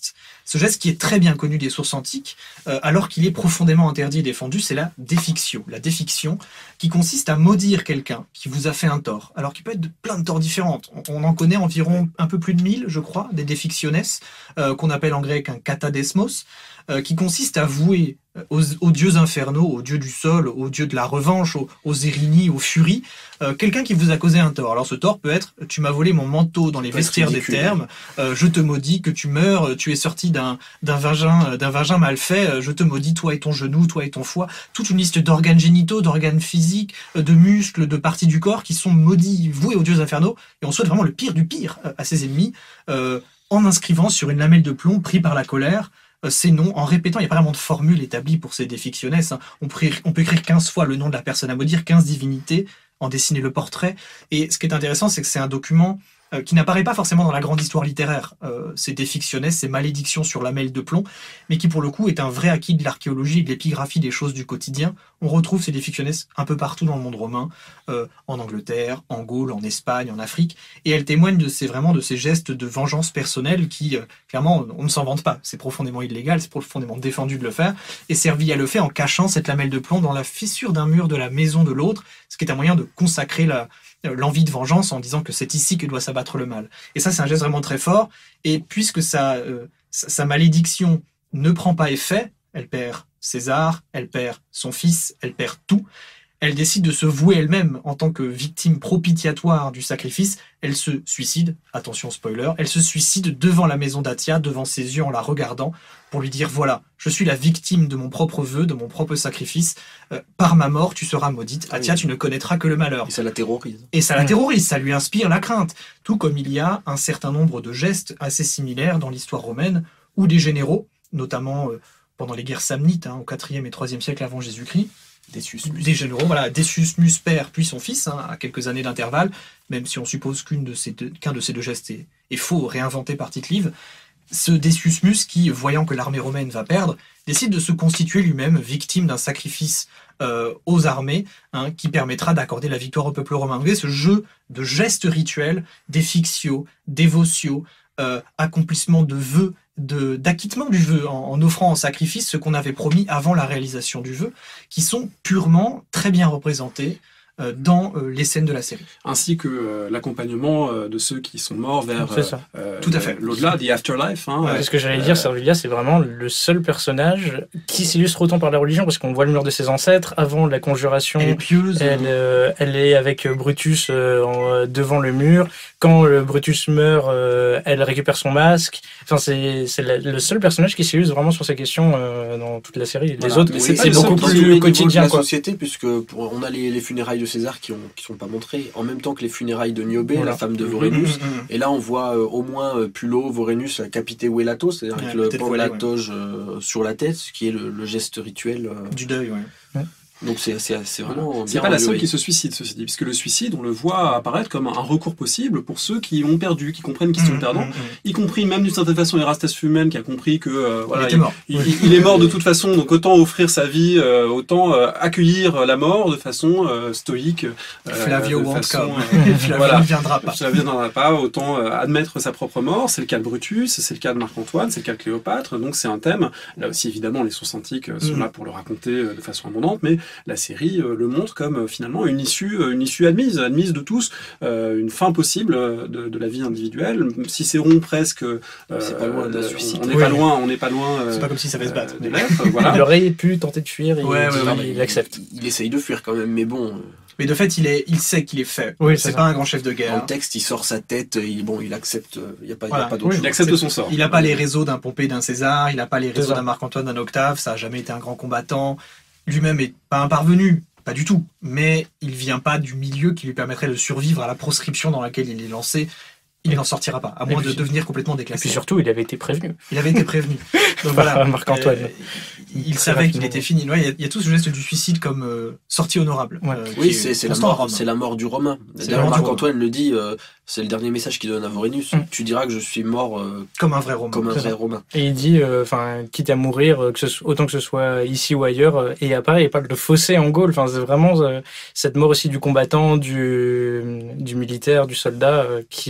Ce geste qui est très bien connu des sources antiques, euh, alors qu'il est profondément interdit et défendu, c'est la défiction. La défiction qui consiste à maudire quelqu'un qui vous a fait un tort, alors qu'il peut être de plein de torts différents. On, on en connaît environ un peu plus de mille, je crois, des défictionnes, euh, qu'on appelle en grec un katadesmos, euh, qui consiste à vouer aux, aux dieux infernaux, aux dieux du sol, aux dieux de la revanche, aux, aux Érini, aux furies, euh, quelqu'un qui vous a causé un tort. Alors ce tort peut être « tu m'as volé mon manteau dans les vestiaires des termes, euh, je te maudis que tu meurs, tu es sorti d'un d'un vagin, d'un vagin mal fait, je te maudis toi et ton genou, toi et ton foie ». Toute une liste d'organes génitaux, d'organes physiques, de muscles, de parties du corps qui sont maudits, voués aux dieux infernaux, et on souhaite vraiment le pire du pire à ses ennemis, euh, en inscrivant sur une lamelle de plomb pris par la colère ces noms, en répétant. Il n'y a pas vraiment de formule établie pour ces défictionnes. Hein. On, peut, on peut écrire quinze fois le nom de la personne à maudire, quinze divinités, en dessiner le portrait. Et ce qui est intéressant, c'est que c'est un document euh, qui n'apparaît pas forcément dans la grande histoire littéraire, euh, ces défictionnes, ces malédictions sur lamelles de plomb, mais qui pour le coup est un vrai acquis de l'archéologie et de l'épigraphie des choses du quotidien. On retrouve ces défictionnes un peu partout dans le monde romain, euh, en Angleterre, en Gaule, en Espagne, en Afrique, et elles témoignent de ces, vraiment de ces gestes de vengeance personnelle qui, euh, clairement, on ne s'en vante pas. C'est profondément illégal, c'est profondément défendu de le faire, et Servilia le fait en cachant cette lamelle de plomb dans la fissure d'un mur de la maison de l'autre, ce qui est un moyen de consacrer la, l'envie de vengeance en disant que c'est ici que doit s'abattre le mal. Et ça, c'est un geste vraiment très fort, et puisque sa, euh, sa malédiction ne prend pas effet, elle perd César, elle perd son fils, elle perd tout. Elle décide de se vouer elle-même en tant que victime propitiatoire du sacrifice. Elle se suicide, attention spoiler, elle se suicide devant la maison d'Atia, devant ses yeux en la regardant, pour lui dire « Voilà, je suis la victime de mon propre vœu, de mon propre sacrifice. Euh, par ma mort, tu seras maudite. Atia, tu ne connaîtras que le malheur. » Et ça la terrorise. Et ça la terrorise, ça lui inspire la crainte. Tout comme il y a un certain nombre de gestes assez similaires dans l'histoire romaine, où des généraux, notamment euh, pendant les guerres samnites, hein, au quatrième et troisième siècle avant Jésus-Christ, Decius Mus. des généraux, voilà, Decius Mus père puis son fils, hein, à quelques années d'intervalle, même si on suppose qu'une de ces deux, qu'un de ces deux gestes est, est faux, réinventé par Tite-Live, ce Decius Mus qui, voyant que l'armée romaine va perdre, décide de se constituer lui-même victime d'un sacrifice euh, aux armées, hein, qui permettra d'accorder la victoire au peuple romain. Vous voyez, ce jeu de gestes rituels, d'effictio, dévotio, euh, accomplissement de vœux, de d'acquittement du vœu, en, en offrant en sacrifice ce qu'on avait promis avant la réalisation du vœu, qui sont purement très bien représentés euh, dans euh, les scènes de la série. Ainsi que euh, l'accompagnement euh, de ceux qui sont morts vers C'est ça. euh, Tout à fait. l'au-delà, the afterlife. Hein, Ouais, euh, c'est ce que j'allais dire, Servilia, c'est vraiment le seul personnage qui s'illustre autant par la religion, parce qu'on voit le mur de ses ancêtres avant la conjuration. Elle est pieuse. Elle, euh, elle est avec Brutus euh, en, devant le mur. Quand euh, Brutus meurt, euh, elle récupère son masque. Enfin, c'est c'est la- le seul personnage qui s'illustre vraiment sur ces questions euh, dans toute la série. Les Voilà. autres, Mais c'est c'est c'est pas le beaucoup seul Dans tous les plus niveaux de quotidien, la quoi. société, puisque pour- on a les, les funérailles de César qui ont qui sont pas montrées, en même temps que les funérailles de Niobé, Voilà. la femme de Mmh, Vorenus. mmh, mmh. Et là, on voit euh, au moins euh, Pulo, Vorenus, euh, capité Welato, c'est-à-dire Ouais, avec le tête pan de voilée, la ouais. toge euh, sur la tête, ce qui est le, le geste rituel. euh. Du deuil, ouais. Donc c'est c'est c'est vraiment C'est bien pas la seule rendu, qui se suicide, ceci dit, puisque le suicide, on le voit apparaître comme un recours possible pour ceux qui ont perdu, qui comprennent qu'ils sont Mmh, perdants, mmh, mmh. y compris même d'une certaine façon Erastes Fumel qui a compris que euh, voilà, Il était mort. il, il- il est mort de toute façon, donc autant offrir sa vie, euh, autant euh, accueillir la mort de façon euh, stoïque. euh, Flavio de won't façon, come. euh, Flavio voilà. ne viendra pas. Ça ne viendra pas, autant euh, admettre sa propre mort. C'est le cas de Brutus, c'est le cas de Marc-Antoine, c'est le cas de Cléopâtre. Donc c'est un thème. Là aussi, évidemment, les sources antiques euh, sont Mm. là pour le raconter euh, de façon abondante, mais la série euh, le montre comme euh, finalement une issue, euh, une issue admise, admise de tous, euh, une fin possible euh, de, de la vie individuelle. Cicéron presque. euh, C'est pas loin d'un euh, suicide. On n'est Oui. pas loin, on n'est pas loin. euh, C'est pas comme s'il savait se battre. de l'être, voilà. Il aurait pu tenter de fuir et Ouais, ouais, il, ouais. il accepte. Il, il essaye de fuir quand même, mais bon, euh, Mais de fait, il, est, il sait qu'il est fait. Oui, c'est c'est pas un grand chef de dans guerre. le texte, il sort sa tête, il, bon, il accepte, il n'y a pas, il y a Voilà. pas d'autre Oui, chose. Il accepte son sort. Il n'a pas les réseaux d'un Pompée, d'un César, il n'a pas les C'est réseaux ça. d'un Marc-Antoine, d'un Octave, ça a jamais été un grand combattant. Lui-même est pas un parvenu, pas du tout. Mais il vient pas du milieu qui lui permettrait de survivre à la proscription dans laquelle il est lancé. Il n'en sortira pas, à Et moins puis- de devenir complètement Et déclassé. puis surtout, il avait été prévenu. Il avait été prévenu. Donc Par voilà. Marc-Antoine. Euh, il Très savait qu'il rapidement. était fini. Ouais, il y a- il y, a tout ce geste du suicide comme euh, sortie honorable. Ouais. euh, qui Oui, est c'est c'est la constant à mort, Rome. c'est la mort du Romain. C'est la D'ailleurs, mort du Marc-Antoine le dit, euh, c'est le dernier message qu'il donne à Vorenus. Mm. Tu diras que je suis mort euh, Comme un vrai Romain. comme un C'est vrai ça. Romain. Et il dit, enfin, quitte à mourir, euh, que ce soit- autant que ce soit ici ou ailleurs. euh, Et apparaît, il parle de fossé en Gaule. Enfin, c'est vraiment euh, cette mort aussi du combattant, du, du militaire, du soldat, euh, qui est euh,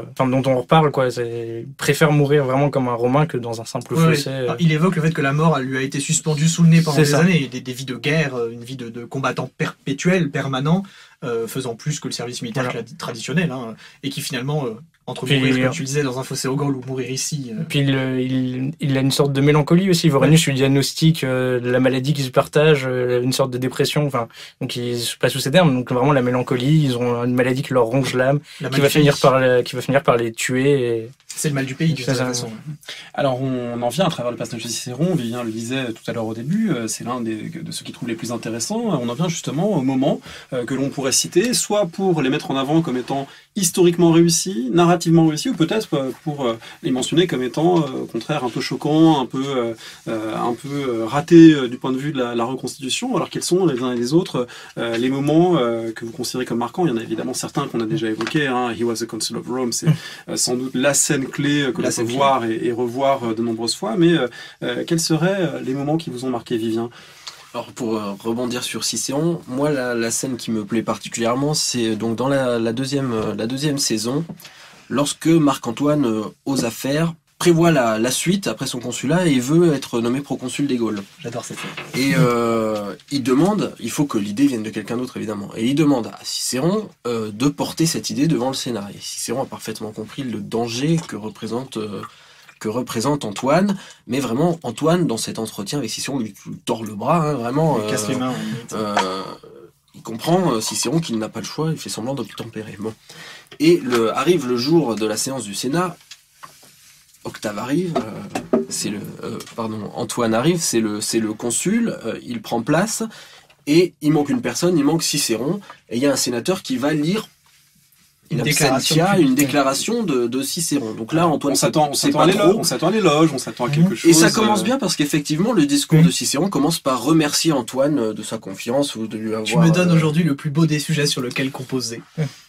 enfin dont on reparle quoi. C'est, il préfère mourir vraiment comme un Romain que dans un simple ouais, fossé. Ouais. Il évoque le fait que la mort lui a été suspendue sous le nez pendant c'est des ça. années, des, des vies de guerre, une vie de, de combattant perpétuel, permanent, euh, faisant plus que le service militaire voilà. traditionnel, hein, et qui finalement euh, entre puis, mourir, comme tu le disais, dans un fossé au Gaulle ou mourir ici. Euh... Puis il, il, il a une sorte de mélancolie aussi. Vorenus ouais. lui diagnostique euh, la maladie qu'ils se partagent, euh, une sorte de dépression. Enfin, donc ils se passent sous ces termes. Donc vraiment la mélancolie. Ils ont une maladie qui leur ronge l'âme, qui va finir par, qui va finir par les tuer. Et... C'est le mal du pays, de toute façon. Alors, on en vient à travers le passage de Cicéron. Vivien le disait tout à l'heure au début. C'est l'un des, de ceux qui trouvent les plus intéressants. On en vient justement au moment euh, que l'on pourrait citer, soit pour les mettre en avant comme étant historiquement réussis, narrativement réussis, ou peut-être pour euh, les mentionner comme étant, euh, au contraire, un peu choquants, un peu, euh, un peu ratés euh, du point de vue de la, la reconstitution. Alors, quels sont les uns et les autres euh, les moments euh, que vous considérez comme marquants? Il y en a évidemment certains qu'on a déjà évoqués. Hein. He was a consul of Rome. C'est euh, sans doute la scène clé que l'on peut voir et, et revoir de nombreuses fois, mais euh, quels seraient les moments qui vous ont marqué, Vivien? Alors pour euh, rebondir sur Cicéron, moi la, la scène qui me plaît particulièrement, c'est donc dans la, la, deuxième, euh, la deuxième saison, lorsque Marc-Antoine euh, ose faire, prévoit la, la suite après son consulat et veut être nommé proconsul des Gaules. J'adore cette scène. Et euh, il demande, il faut que l'idée vienne de quelqu'un d'autre évidemment, et il demande à Cicéron euh, de porter cette idée devant le Sénat. Et Cicéron a parfaitement compris le danger que représente... Euh, que représente Antoine, mais vraiment Antoine dans cet entretien avec Cicéron lui, lui tord le bras, hein, vraiment. Il euh, casse les mains. Euh, il comprend euh, Cicéron qu'il n'a pas le choix, il fait semblant d'obtempérer. Bon. Et le, arrive le jour de la séance du Sénat, Octave arrive, euh, c'est le, euh, pardon, Antoine arrive, c'est le, c'est le consul, euh, il prend place et il manque une personne, il manque Cicéron, et il y a un sénateur qui va lire une déclaration, une déclaration de, de Cicéron. Donc là, Antoine, on s'attend, on s'attend à l'éloge, on s'attend à l'éloge, on s'attend à quelque chose. Et ça commence bien parce qu'effectivement, le discours de Cicéron commence par remercier Antoine de sa confiance ou de lui avoir. Tu me donnes euh... aujourd'hui le plus beau des sujets sur lequel composer.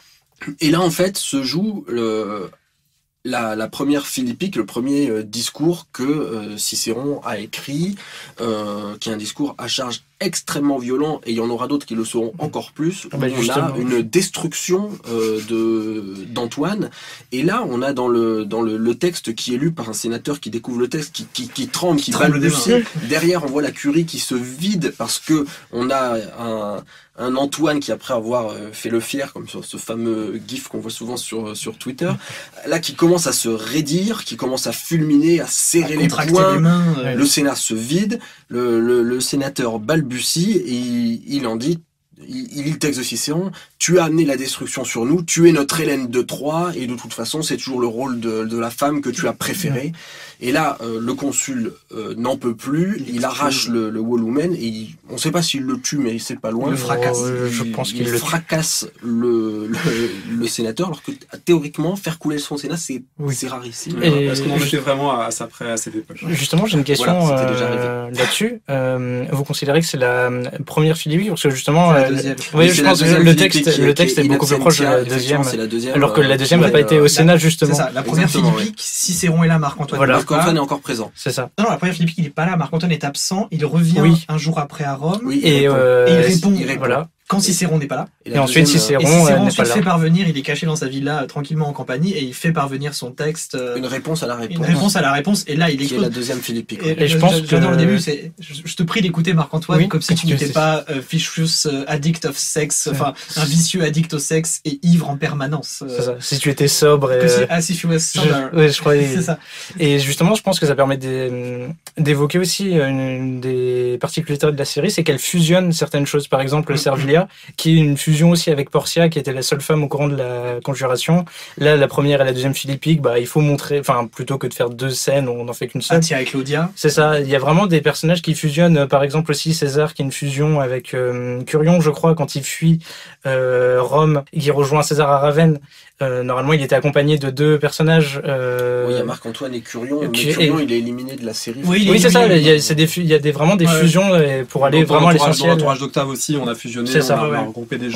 Et là, en fait, se joue le. La, la première philippique, le premier euh, discours que euh, Cicéron a écrit, euh, qui est un discours à charge extrêmement violent, et il y en aura d'autres qui le seront encore plus, où bah, on a une destruction euh, de d'Antoine, et là on a dans le dans le, le texte qui est lu par un sénateur qui découvre le texte, qui, qui, qui tremble, qui balbutie, derrière on voit la curie qui se vide, parce que on a un un Antoine qui, après avoir fait le fier, comme sur ce fameux gif qu'on voit souvent sur, sur Twitter, là qui commence à se raidir, qui commence à fulminer, à serrer à les poings, les mains, ouais. Le Sénat se vide, le, le, le sénateur balbutie, et il, il en dit, il, il lit le texte de Cicéron, tu as amené la destruction sur nous, tu es notre Hélène de Troie, et de toute façon c'est toujours le rôle de, de la femme que tu as préféré. Et là, euh, le consul euh, n'en peut plus, il, il arrache le, le Wolumen, et il, on ne sait pas s'il le tue, mais c'est pas loin. Il le fracasse. Il, je pense qu'il il le fracasse le, le, le sénateur, alors que théoriquement, faire couler son Sénat, c'est oui. rarissime. Et est-ce qu'on en était vraiment à, à ça près à cette époque? Justement, j'ai une question voilà, euh, là-dessus. Euh, vous considérez que c'est la première philippique, parce que justement, la deuxième. Euh, oui, je pense que le texte, le texte est beaucoup plus proche de la deuxième, la deuxième alors que la deuxième n'a pas été au Sénat justement. C'est ça. La première philippique, Cicéron est là, Marc-Antoine. Voilà. Marc-Antoine est encore présent. C'est ça. Non, non, la première philippique, il est pas là. Marc-Antoine est absent. Il revient oui. un jour après à Rome. Oui, et, euh, et il répond. Il répond. Voilà. Quand Cicéron n'est pas là. Et, et ensuite, Cicéron, et Cicéron euh, ensuite pas là. fait parvenir, il est caché dans sa villa, tranquillement en compagnie, et il fait parvenir son texte. Euh, une réponse à la réponse. Une réponse à la réponse, et là, il explose. Qui est la deuxième philippique. Et, et je pense que. J'adore le début, c'est, je, je te prie d'écouter Marc-Antoine, oui, comme si tu n'étais pas euh, vicious euh, addict of sex, enfin, un vicieux addict au sexe et ivre en permanence. Euh, c'est ça. Si tu étais sobre et. Si, ah, si tu was sober. Oui, je croyais. C'est ça. Et justement, je pense que ça permet d'évoquer aussi une, une des particularités de la série, c'est qu'elle fusionne certaines choses. Par exemple, Servilia, qui est une fusion aussi avec Portia, qui était la seule femme au courant de la conjuration. Là, la première et la deuxième philippique, bah, il faut montrer, enfin, plutôt que de faire deux scènes, on n'en fait qu'une seule. Atia et Claudia. C'est ça. Il y a vraiment des personnages qui fusionnent. Par exemple, aussi César, qui est une fusion avec euh, Curion, je crois, quand il fuit euh, Rome, et qui rejoint César à Ravenne. Euh, normalement, il était accompagné de deux personnages. Euh... Oui, il y a Marc-Antoine et Curion. Mais Curion, et... il est éliminé de la série. Oui, oui c'est ça. Il y a, c'est des, il y a des, vraiment des ouais. fusions pour aller donc, vraiment à l'essentiel. Dans l'entourage d'Octave aussi, on a fusionné, on ça, a, ouais. a regroupé des gens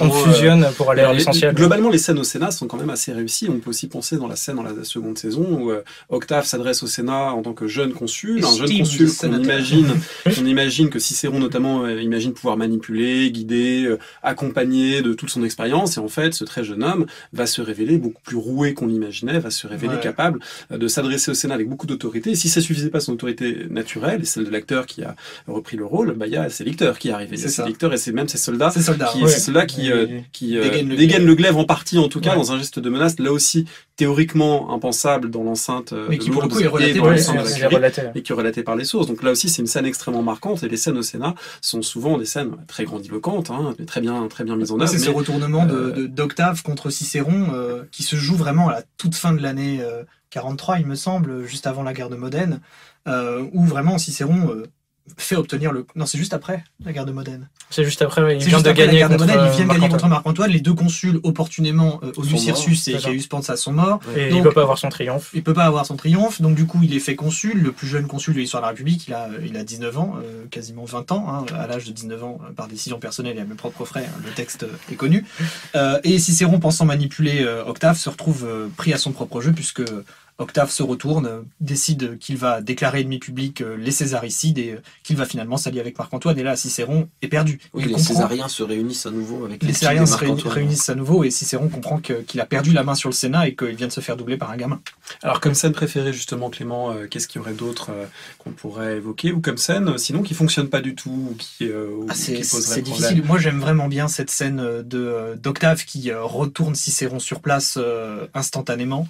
on fusionne pour aller à l'essentiel. Globalement, les scènes au Sénat sont quand même assez réussies. On peut aussi penser dans la scène dans la seconde saison où euh, Octave s'adresse au Sénat en tant que jeune consul, et un jeune consul qu'on imagine, qu'on imagine que Cicéron notamment euh, imagine pouvoir manipuler, guider, euh, accompagner de toute son expérience. Et en fait, ce très jeune homme va se révéler beaucoup plus roué qu'on l'imaginait, va se révéler ouais. capable euh, de s'adresser au Sénat avec beaucoup d'autorité. Et si ça suffisait pas son autorité naturelle et celle de l'acteur qui a repris le rôle, bah il y a ses lecteurs qui arrivent. Il y a ses lecteurs et c'est même ses soldats, ces soldats qui, ouais. ces soldats qui, euh, qui euh, dégainent, le, dégainent le glaive en partie en tout cas ouais. dans un geste de menace. Là aussi théoriquement impensable dans l'enceinte mais qui de pour le coup est relaté, dans ouais, et qui est relaté par les sources. Donc là aussi c'est une scène extrêmement marquante et les scènes au Sénat sont souvent des scènes très grandiloquentes, hein, mais très bien très bien mises en œuvre. C'est mais, ce retournement euh, de, de, d'Octave contre Cicéron euh, qui se joue vraiment à la toute fin de l'année euh, quarante-trois il me semble, juste avant la guerre de Modène, euh, où vraiment Cicéron euh, fait obtenir le... Non, c'est juste après la guerre de Modène. C'est juste après, oui. Il vient de gagner la guerre de Modène, il vient de gagner contre Marc-Antoine. Les deux consuls, opportunément, euh, Aulus Hirsus et Gaius Pansa sont morts. Et donc, il peut pas avoir son triomphe. Il peut pas avoir son triomphe. Donc, du coup, il est fait consul, le plus jeune consul de l'histoire de la République. Il a, il a dix-neuf ans, euh, quasiment vingt ans, hein, à l'âge de dix-neuf ans, par décision personnelle et à mes propres frais. Hein, le texte est connu. Euh, et Cicéron, pensant manipuler euh, Octave, se retrouve euh, pris à son propre jeu, puisque Octave se retourne, décide qu'il va déclarer ennemi public les Césaricides et qu'il va finalement s'allier avec Marc-Antoine. Et là, Cicéron est perdu. Oui, il les comprend... Césariens se réunissent à nouveau avec les les Césariens se réunissent, réunissent à nouveau et Cicéron comprend que, qu'il a perdu la main sur le Sénat et qu'il vient de se faire doubler par un gamin. Alors comme scène préférée justement, Clément, euh, qu'est-ce qu'il y aurait d'autre euh, qu'on pourrait évoquer ou comme scène euh, sinon qui fonctionne pas du tout ou qui, euh, ou ah, c'est, qui poserait c'est difficile. Moi j'aime vraiment bien cette scène de, d'Octave qui euh, retourne Cicéron sur place euh, instantanément.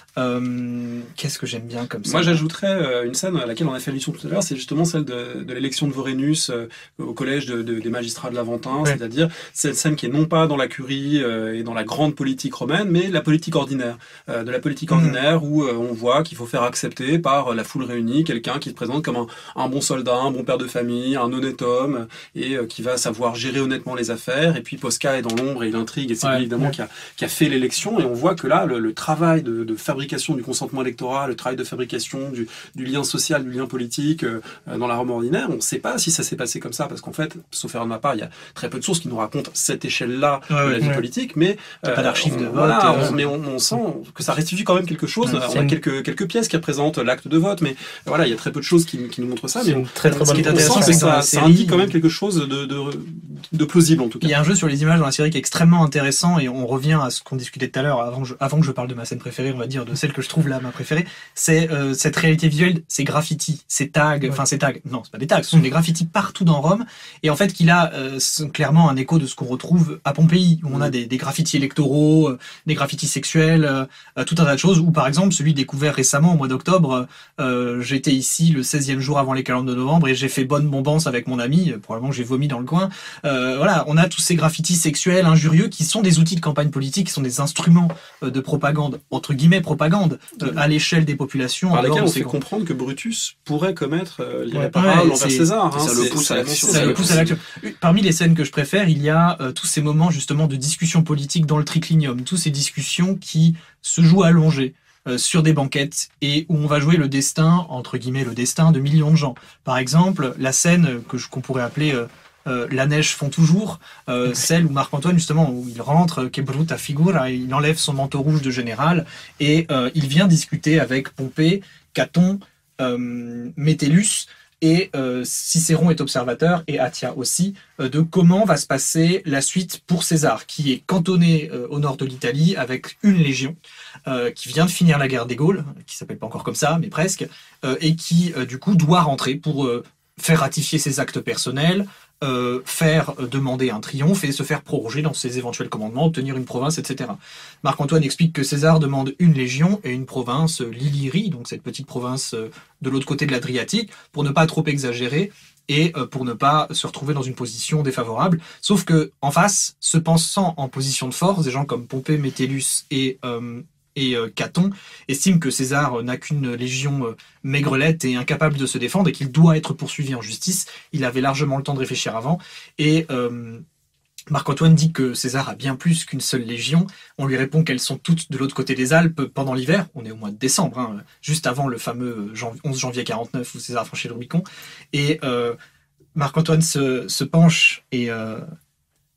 Euh, qu'est-ce que j'aime bien comme ça? Moi, j'ajouterais euh, une scène à laquelle on a fait allusion tout à l'heure, c'est justement celle de, de l'élection de Vorenus euh, au collège de, de, des magistrats de l'Aventin, ouais. c'est-à-dire cette scène qui est non pas dans la curie euh, et dans la grande politique romaine, mais la politique ordinaire, euh, de la politique mmh. ordinaire où euh, on voit qu'il faut faire accepter par la foule réunie quelqu'un qui se présente comme un, un bon soldat, un bon père de famille, un honnête homme et euh, qui va savoir gérer honnêtement les affaires. Et puis Posca est dans l'ombre et il intrigue et c'est ouais. lui évidemment ouais. qui, a, qui a fait l'élection et on voit que là le, le travail de, de fabrication du consentement électoral, le travail de fabrication du, du lien social, du lien politique euh, dans la Rome ordinaire, on ne sait pas si ça s'est passé comme ça, parce qu'en fait, sauf erreur de ma part, il y a très peu de sources qui nous racontent cette échelle-là ouais, de la ouais, vie ouais. politique, mais euh, pas d'archives de vote, voilà, euh, on, mais on, on sent que ça restitue quand même quelque chose. Ouais, on a une... quelques quelques pièces qui représentent l'acte de vote, mais voilà, il y a très peu de choses qui, qui nous montrent ça. C'est mais une très très bonne. Ce qui est intéressant, c'est que ça, ça indique quand même quelque chose de, de de plausible en tout cas. Il y a un jeu sur les images dans la série qui est extrêmement intéressant et on revient à ce qu'on discutait tout à l'heure avant, avant que je parle de ma scène préférée, on va dire de celle que je trouve là ma préférée. C'est euh, cette réalité visuelle, ces graffitis, ces tags, enfin ouais. ces tags, non, c'est pas des tags, ce sont des graffitis partout dans Rome, et en fait qu'il a euh, clairement un écho de ce qu'on retrouve à Pompéi, où on a des, des graffitis électoraux, euh, des graffitis sexuels, euh, tout un tas de choses, ou par exemple celui découvert récemment au mois d'octobre, euh, j'étais ici le seizième jour avant les calendes de novembre et j'ai fait bonne bombance avec mon ami, probablement que j'ai vomi dans le coin. Euh, voilà, on a tous ces graffitis sexuels, injurieux, qui sont des outils de campagne politique, qui sont des instruments euh, de propagande, entre guillemets propagande, euh, à l'échelle des populations. Par lesquels on fait grands. comprendre que Brutus pourrait commettre euh, l'irréparable ouais, envers César. Hein, ça le pousse à l'action. Ça le pousse à l'action. Parmi les scènes que je préfère, il y a euh, tous ces moments justement de discussion politique dans le triclinium, tous ces discussions qui se jouent allongées. Euh, sur des banquettes et où on va jouer le destin, entre guillemets le destin de millions de gens. Par exemple, la scène que je, qu'on pourrait appeler euh, euh, La neige fond toujours, euh, celle où Marc-Antoine justement, où il rentre, que bruta figura, il enlève son manteau rouge de général et euh, il vient discuter avec Pompée, Caton, euh, Métellus, et euh, Cicéron est observateur, et Attia aussi, euh, de comment va se passer la suite pour César, qui est cantonné euh, au nord de l'Italie avec une légion, euh, qui vient de finir la guerre des Gaules, qui s'appelle pas encore comme ça, mais presque, euh, et qui euh, du coup doit rentrer pour euh, faire ratifier ses actes personnels, Euh, faire euh, demander un triomphe et se faire proroger dans ses éventuels commandements, obtenir une province, et cetera. Marc-Antoine explique que César demande une légion et une province, euh, l'Illyrie, donc cette petite province euh, de l'autre côté de l'Adriatique, pour ne pas trop exagérer et euh, pour ne pas se retrouver dans une position défavorable. Sauf que en face, se pensant en position de force, des gens comme Pompée, Métellus et euh, et euh, Caton estiment que César euh, n'a qu'une légion euh, maigrelette et incapable de se défendre et qu'il doit être poursuivi en justice. Il avait largement le temps de réfléchir avant. Et euh, Marc-Antoine dit que César a bien plus qu'une seule légion. On lui répond qu'elles sont toutes de l'autre côté des Alpes pendant l'hiver. On est au mois de décembre, hein, juste avant le fameux onze janvier quarante-neuf où César a franchi le Rubicon. Et euh, Marc-Antoine se, se penche et... Euh,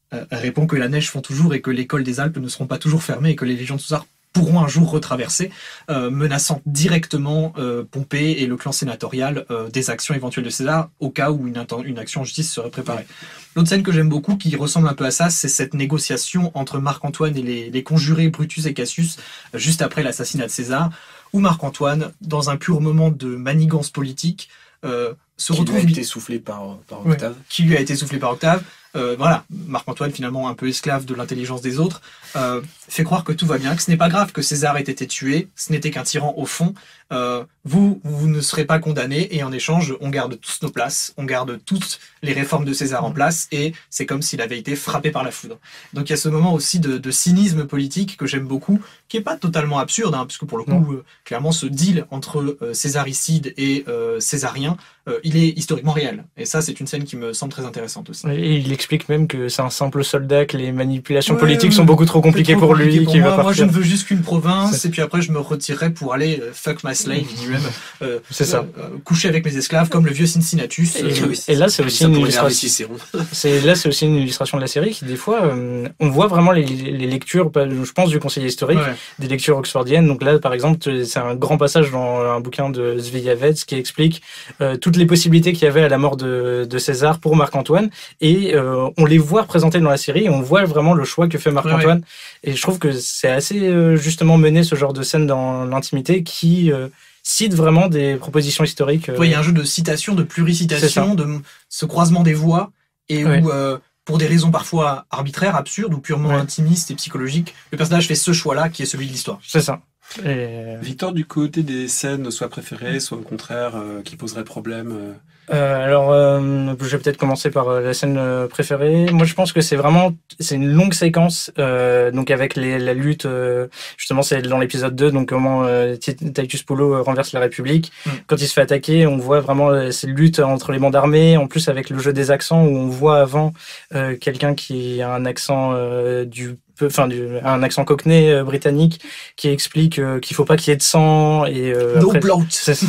euh, répond que la neige fond toujours et que l'école des Alpes ne seront pas toujours fermées et que les légions de César pourront un jour retraverser, euh, menaçant directement euh, Pompée et le clan sénatorial euh, des actions éventuelles de César au cas où une, une action en justice serait préparée. L'autre scène que j'aime beaucoup, qui ressemble un peu à ça, c'est cette négociation entre Marc-Antoine et les, les conjurés Brutus et Cassius, euh, juste après l'assassinat de César, où Marc-Antoine, dans un pur moment de manigance politique, euh, se qui retrouve... Qui lui a été soufflé par, par Octave. Ouais, qui lui a été soufflé par Octave. Euh, voilà, Marc-Antoine, finalement un peu esclave de l'intelligence des autres, euh, fait croire que tout va bien, que ce n'est pas grave que César ait été tué, ce n'était qu'un tyran au fond, euh, vous, vous ne serez pas condamnés, et en échange, on garde tous nos places, on garde toutes les réformes de César en place, et c'est comme s'il avait été frappé par la foudre. Donc il y a ce moment aussi de, de cynisme politique que j'aime beaucoup, qui est pas totalement absurde, hein, puisque pour le coup, euh, clairement, ce deal entre euh, césaricide et euh, césarien, euh, il est historiquement réel. Et ça, c'est une scène qui me semble très intéressante aussi. Et il explique même que c'est un simple soldat, que les manipulations ouais, politiques ouais, sont beaucoup trop compliquées trop pour compliqué lui, pour qui moi. va partir. Moi, je ne veux juste qu'une province, et puis après, je me retirerai pour aller euh, fuck my slave, il dit même, euh, c'est ça. Euh, coucher avec mes esclaves, comme le vieux Cincinnatus. Et, euh, et là, c'est aussi une illustration. C'est là, c'est aussi une illustration de la série qui, des fois, euh, on voit vraiment les, les lectures, je pense, du conseiller historique, ouais. des lectures oxfordiennes. Donc là, par exemple, c'est un grand passage dans un bouquin de Zvijavec qui explique euh, toutes les possibilités qu'il y avait à la mort de, de César pour Marc-Antoine, et euh, on les voit représentées dans la série, et on voit vraiment le choix que fait Marc-Antoine. Ouais, ouais. Et je trouve que c'est assez euh, justement mené, ce genre de scène dans l'intimité qui euh, cite vraiment des propositions historiques. Euh... Oui, il y a un jeu de citation, de pluricitation, de ce croisement des voix, et ouais. où, euh, pour des raisons parfois arbitraires, absurdes, ou purement ouais. intimistes et psychologiques, le personnage fait ce choix-là qui est celui de l'histoire. C'est ça. Et... Victor, du côté des scènes soit préférées, soit au contraire euh, qui poseraient problème euh... Euh, alors, euh, je vais peut-être commencer par euh, la scène euh, préférée. Moi, je pense que c'est vraiment, c'est une longue séquence, euh, donc avec les, la lutte, euh, justement, c'est dans l'épisode deux, donc comment euh, Titus Pullo renverse la République. Mm. Quand il se fait attaquer, on voit vraiment euh, ces luttes entre les bandes armées, en plus avec le jeu des accents, où on voit avant euh, quelqu'un qui a un accent euh, du enfin un accent cockney euh, britannique qui explique euh, qu'il faut pas qu'il y ait de sang et euh, no après, blood.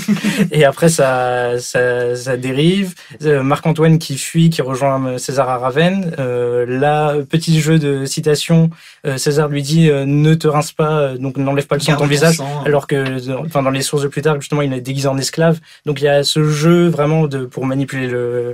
Et après ça ça, ça dérive. euh, Marc-Antoine qui fuit, qui rejoint César à Ravenne, euh, là petit jeu de citation, euh, César lui dit euh, ne te rince pas, euh, donc n'enlève pas le sang de ton visage, sang, alors que enfin dans les sources de plus tard justement il est déguisé en esclave, donc il y a ce jeu vraiment de pour manipuler le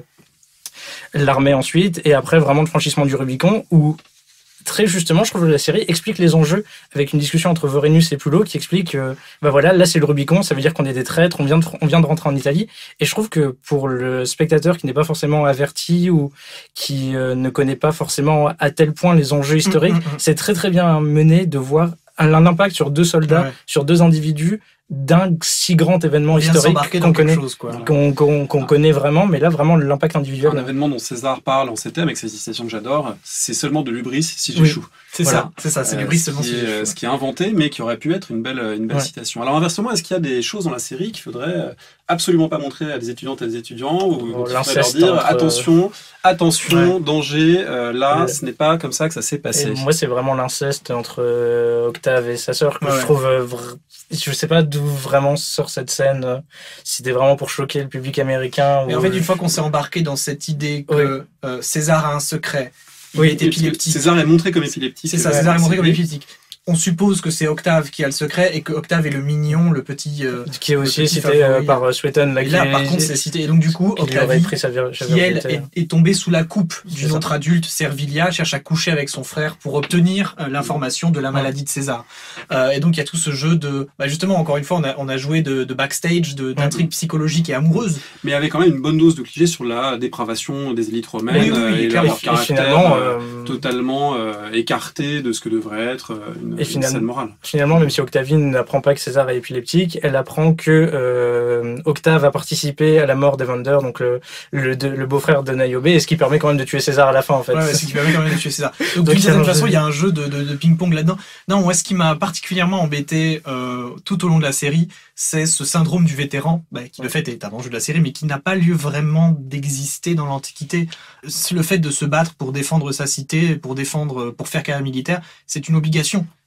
l'armée ensuite, et après vraiment le franchissement du Rubicon où très justement, je trouve que la série explique les enjeux avec une discussion entre Vorenus et Pullo qui explique euh, bah voilà, là c'est le Rubicon, ça veut dire qu'on est des traîtres, on vient de, on vient de rentrer en Italie. Et je trouve que pour le spectateur qui n'est pas forcément averti ou qui euh, ne connaît pas forcément à tel point les enjeux historiques, mmh, mmh. c'est très très bien mené de voir un, un impact sur deux soldats, ouais. sur deux individus, d'un si grand événement historique qu'on connaît, chose, quoi. qu'on, qu'on, qu'on ah. connaît vraiment, mais là vraiment l'impact individuel. Un événement dont César parle en ces thèmes, avec ces citations que j'adore, c'est seulement de l'ubris si j'échoue. Oui. C'est voilà. ça, c'est ça, c'est euh, l'ubris seulement si j'échoue. Ce qui est inventé, mais qui aurait pu être une belle, une belle ouais. citation. Alors inversement, est-ce qu'il y a des choses dans la série qu'il faudrait absolument pas montrer à des étudiantes et des étudiants, ou bon, qu'il faudrait leur dire entre... attention, attention, ouais. danger, euh, là, ouais. ce n'est pas comme ça que ça s'est passé. Et moi, c'est vraiment l'inceste entre euh, Octave et sa sœur que ouais. je trouve, euh, vr... je sais pas d'où vraiment sort cette scène, euh, si c'était vraiment pour choquer le public américain. Mais ou... en fait, une fois qu'on s'est embarqué dans cette idée que oui. euh, César a un secret, il oui, est épileptique. César est montré comme épileptique. C'est ça, César est montré comme épileptique. On suppose que c'est Octave qui a le secret et que Octave est le mignon, le petit. Euh, qui est aussi cité euh, par Swetton. Là, là par contre, c'est cité. Et donc, du coup, Octavie, qui elle est, est tombée sous la coupe d'une autre adulte, Servilia, cherche à coucher avec son frère pour obtenir euh, l'information de la maladie de César. Euh, et donc, il y a tout ce jeu de. Bah, justement, encore une fois, on a, on a joué de, de backstage, de, d'intrigue psychologique et amoureuse. Mais avec quand même une bonne dose de clichés sur la dépravation des élites romaines oui, oui, oui, et, et leur caractère euh, totalement euh, écarté de ce que devrait être une, une scène morale. Finalement, même si Octavine n'apprend pas que César est épileptique, elle apprend que euh, Octave a participé à la mort d'Evander, donc le, le, le beau-frère de Niobe, et ce qui permet quand même de tuer César à la fin, en fait. Ouais, ce qui permet quand même de tuer César. Donc, donc d'une certaine façon, il y a un jeu de, de, de ping-pong là-dedans. Non, moi, ce qui m'a particulièrement embêté euh, tout au long de la série, c'est ce syndrome du vétéran, bah, qui de fait est un enjeu de la série, mais qui n'a pas lieu vraiment d'exister dans l'Antiquité. Le fait de se battre pour défendre sa cité, pour défendre, pour faire carrière militaire, c'est une obligation.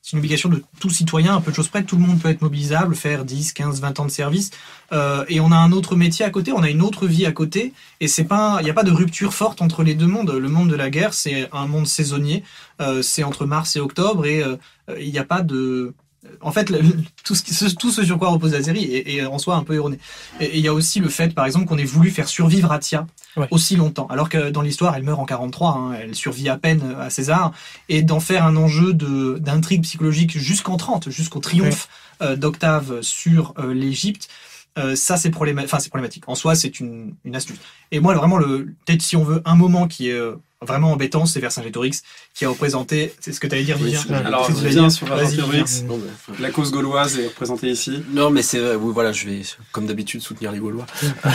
c'est une obligation de tout citoyen, un peu de choses près, tout le monde peut être mobilisable, faire dix, quinze, vingt ans de service, euh, et on a un autre métier à côté, on a une autre vie à côté, et c'est pas, il n'y a pas de rupture forte entre les deux mondes. Le monde de la guerre, c'est un monde saisonnier, euh, c'est entre mars et octobre, et euh, il n'y a pas de... En fait, le, tout, ce qui, ce, tout ce sur quoi repose la série est, est en soi un peu erroné. Et il y a aussi le fait, par exemple, qu'on ait voulu faire survivre Atia ouais. aussi longtemps, alors que dans l'histoire, elle meurt en quarante-trois, hein, elle survit à peine à César, et d'en faire un enjeu de, d'intrigue psychologique jusqu'en trente, jusqu'au triomphe ouais. euh, d'Octave sur euh, l'Égypte, euh, ça c'est problématique. Enfin, c'est problématique. En soi, c'est une, une astuce. Et moi, vraiment, le, peut-être si on veut un moment qui est euh, vraiment embêtant, c'est Vercingétorix qui a représenté, c'est ce que tu allais dire, Vivien. Oui, alors, je viens sur Vercingétorix. La cause gauloise est représentée ici. Non, mais c'est vrai, oui, voilà, je vais, comme d'habitude, soutenir les Gaulois.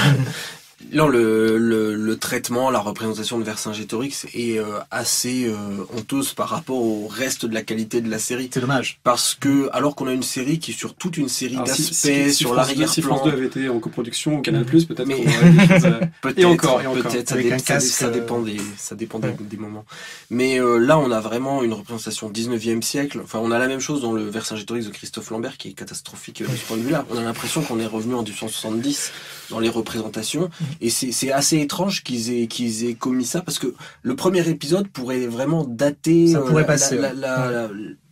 Non, le, le, le traitement, la représentation de Vercingétorix est euh, assez euh, honteuse par rapport au reste de la qualité de la série. C'est dommage. Parce que, alors qu'on a une série qui est sur toute une série d'aspects, si, si, si sur l'arrière-plan... Si France deux avait été en coproduction au Canal+, plus, peut-être mais... qu'on aurait des choses... À... peut-être, et encore, et encore. Peut-être, ça, dé- ça, ça dépend, des, ça dépend ouais. des, des moments. Mais euh, là, on a vraiment une représentation dix-neuvième siècle. Enfin, on a la même chose dans le Vercingétorix de Christophe Lambert, qui est catastrophique euh, de ce point de vue-là. On a l'impression qu'on est revenu en mille huit cent soixante-dix dans les représentations. Et c'est, c'est assez étrange qu'ils aient, qu'ils aient commis ça, parce que le premier épisode pourrait vraiment dater ça pourrait euh, passer, la, ouais. la, la, la,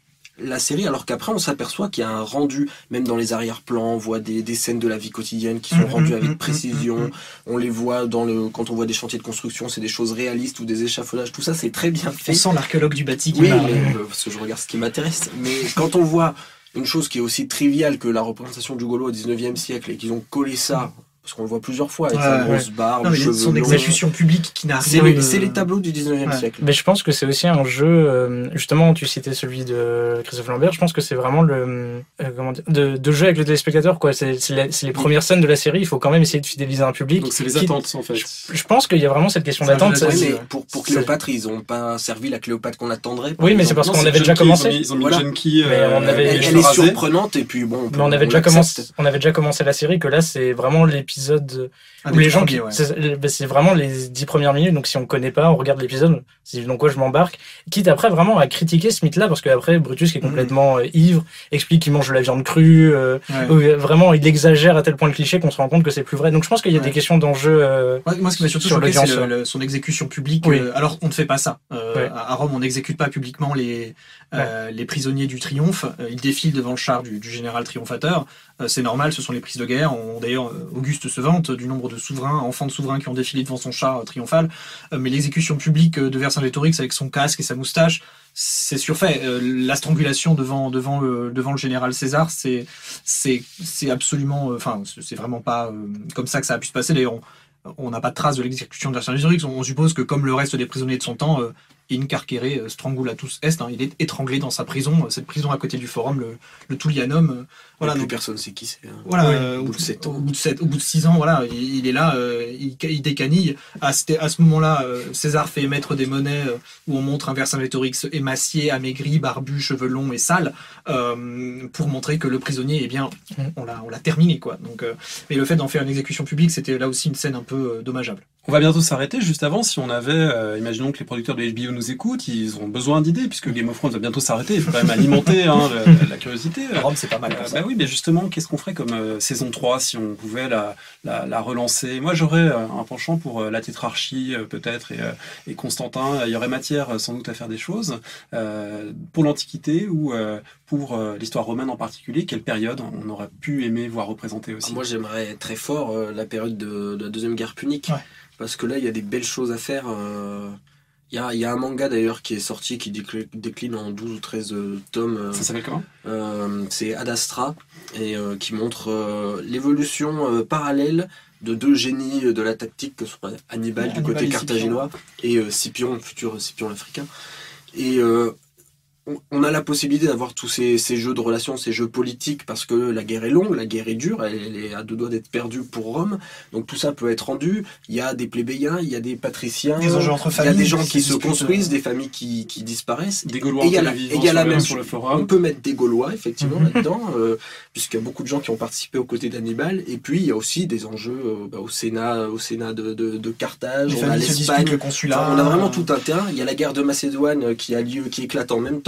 la série, alors qu'après on s'aperçoit qu'il y a un rendu, même dans les arrière-plans, on voit des, des scènes de la vie quotidienne qui sont mmh, rendues avec mmh, précision, mmh, on les voit dans le, quand on voit des chantiers de construction, c'est des choses réalistes ou des échafaudages, tout ça c'est très bien fait. On sent l'archéologue du bâti qui oui, mais, euh, parce que je regarde ce qui m'intéresse, mais quand on voit une chose qui est aussi triviale que la représentation du Gaulois au dix-neuvième siècle et qu'ils ont collé ça, parce qu'on le voit plusieurs fois avec ouais, sa grosse ouais. barbe, non, cheveux son exécution publique qui n'a c'est, rien les, de... c'est les tableaux du dix-neuvième ouais. siècle. Mais je pense que c'est aussi un jeu, euh, justement, tu citais celui de Christophe Lambert, je pense que c'est vraiment le euh, comment dire, de, de jeu avec le téléspectateur, quoi. C'est, c'est, la, c'est les premières scènes de la série, il faut quand même essayer de fidéliser un public. Donc c'est les qui, attentes, en fait. Je, je pense qu'il y a vraiment cette question c'est d'attente. Ça, mais pour, pour Cléopâtre, ils n'ont pas servi la Cléopâtre qu'on attendrait. Oui, mais c'est parce non, qu'on c'est avait déjà commencé. Ils ont mis une jeune qui, elle est surprenante, et puis bon. Mais on avait déjà commencé, on avait déjà commencé la série, que là, c'est vraiment l'épisode où les gens qui C'est, c'est vraiment les dix premières minutes, donc si on connaît pas, on regarde l'épisode, c'est donc quoi je m'embarque, quitte après vraiment à critiquer ce mythe-là, parce qu'après Brutus qui est complètement euh, ivre, explique qu'il mange de la viande crue, euh, ouais. vraiment il exagère à tel point le cliché qu'on se rend compte que c'est plus vrai, donc je pense qu'il y a ouais. des questions d'enjeu euh, ouais, moi ce qui m'a surtout choqué c'est le, le, son exécution publique, oui. euh, alors on ne fait pas ça, euh, ouais. à Rome on n'exécute pas publiquement les, euh, ouais. les prisonniers du triomphe, euh, ils défilent devant le char du, du général triomphateur, euh, c'est normal, ce sont les prises de guerre, on, d'ailleurs Auguste se vante du nombre de souverains, enfants de souverains qui ont défilé devant son char triomphal, euh, mais l'exécution publique de Vercingétorix avec son casque et sa moustache, c'est surfait. Euh, la strangulation devant devant le devant le général César, c'est c'est c'est absolument, enfin euh, c'est vraiment pas euh, comme ça que ça a pu se passer. D'ailleurs, on n'a pas de trace de l'exécution de Vercingétorix. On, on suppose que comme le reste des prisonniers de son temps, euh, in carcere strangulatus est, hein, il est étranglé dans sa prison, cette prison à côté du forum, le, le Tullianum. Euh, voilà, plus donc, personne sait qui c'est. Hein. Voilà, oui, euh, au, bout de sept ans. Au bout de sept, au bout de six ans, voilà, il, il est là, euh, il, il décanille. À, à ce moment-là, euh, César fait émettre des monnaies euh, où on montre un Vercingétorix émacié, amaigri, barbu, cheveux longs et sales, euh, pour montrer que le prisonnier, eh bien, on l'a, on l'a terminé, quoi. Donc, euh, mais le fait d'en faire une exécution publique, c'était là aussi une scène un peu euh, dommageable. On va bientôt s'arrêter. Juste avant, si on avait, euh, imaginons que les producteurs de H B O nous écoutent, ils ont besoin d'idées, puisque Game of Thrones va bientôt s'arrêter. Il faut quand même alimenter hein, la, la curiosité. Rome, c'est pas mal. Euh, bah oui, mais justement, qu'est-ce qu'on ferait comme euh, saison trois si on pouvait la, la, la relancer? Moi, j'aurais euh, un penchant pour euh, la tétrarchie, euh, peut-être, et, euh, et Constantin. Il y aurait matière, euh, sans doute, à faire des choses. Euh, pour l'Antiquité ou euh, pour euh, l'histoire romaine en particulier, quelle période on aurait pu aimer voir représentée aussi? Moi, j'aimerais très fort euh, la période de, de la Deuxième Guerre punique. Ouais. Parce que là, il y a des belles choses à faire. Il euh, y, a, y a un manga d'ailleurs qui est sorti, qui décline, décline en douze ou treize euh, tomes. Euh, Ça s'appelle comment euh, C'est Ad Astra, et euh, qui montre euh, l'évolution euh, parallèle de deux génies de la tactique, que sont Hannibal ouais, du Hannibal côté carthaginois et euh, Scipion, le futur Scipion africain. Et euh, on a la possibilité d'avoir tous ces, ces jeux de relations, ces jeux politiques, parce que la guerre est longue, la guerre est dure, elle, elle est à deux doigts d'être perdue pour Rome, donc tout ça peut être rendu. Il y a des plébéiens, il y a des patriciens, des enjeux entre familles, il y a des gens qui se construisent, des familles qui, qui disparaissent. Des Gaulois en télévision, il y a la même sur le forum. On peut mettre des Gaulois, effectivement, mm-hmm. là-dedans, euh, puisqu'il y a beaucoup de gens qui ont participé aux côtés d'Hannibal, et puis il y a aussi des enjeux euh, bah, au Sénat, au Sénat de, de, de Carthage, les on a l'Espagne, le consulat, enfin, on a vraiment tout un terrain. Il y a la guerre de Macédoine qui a lieu, qui éclate en même temps.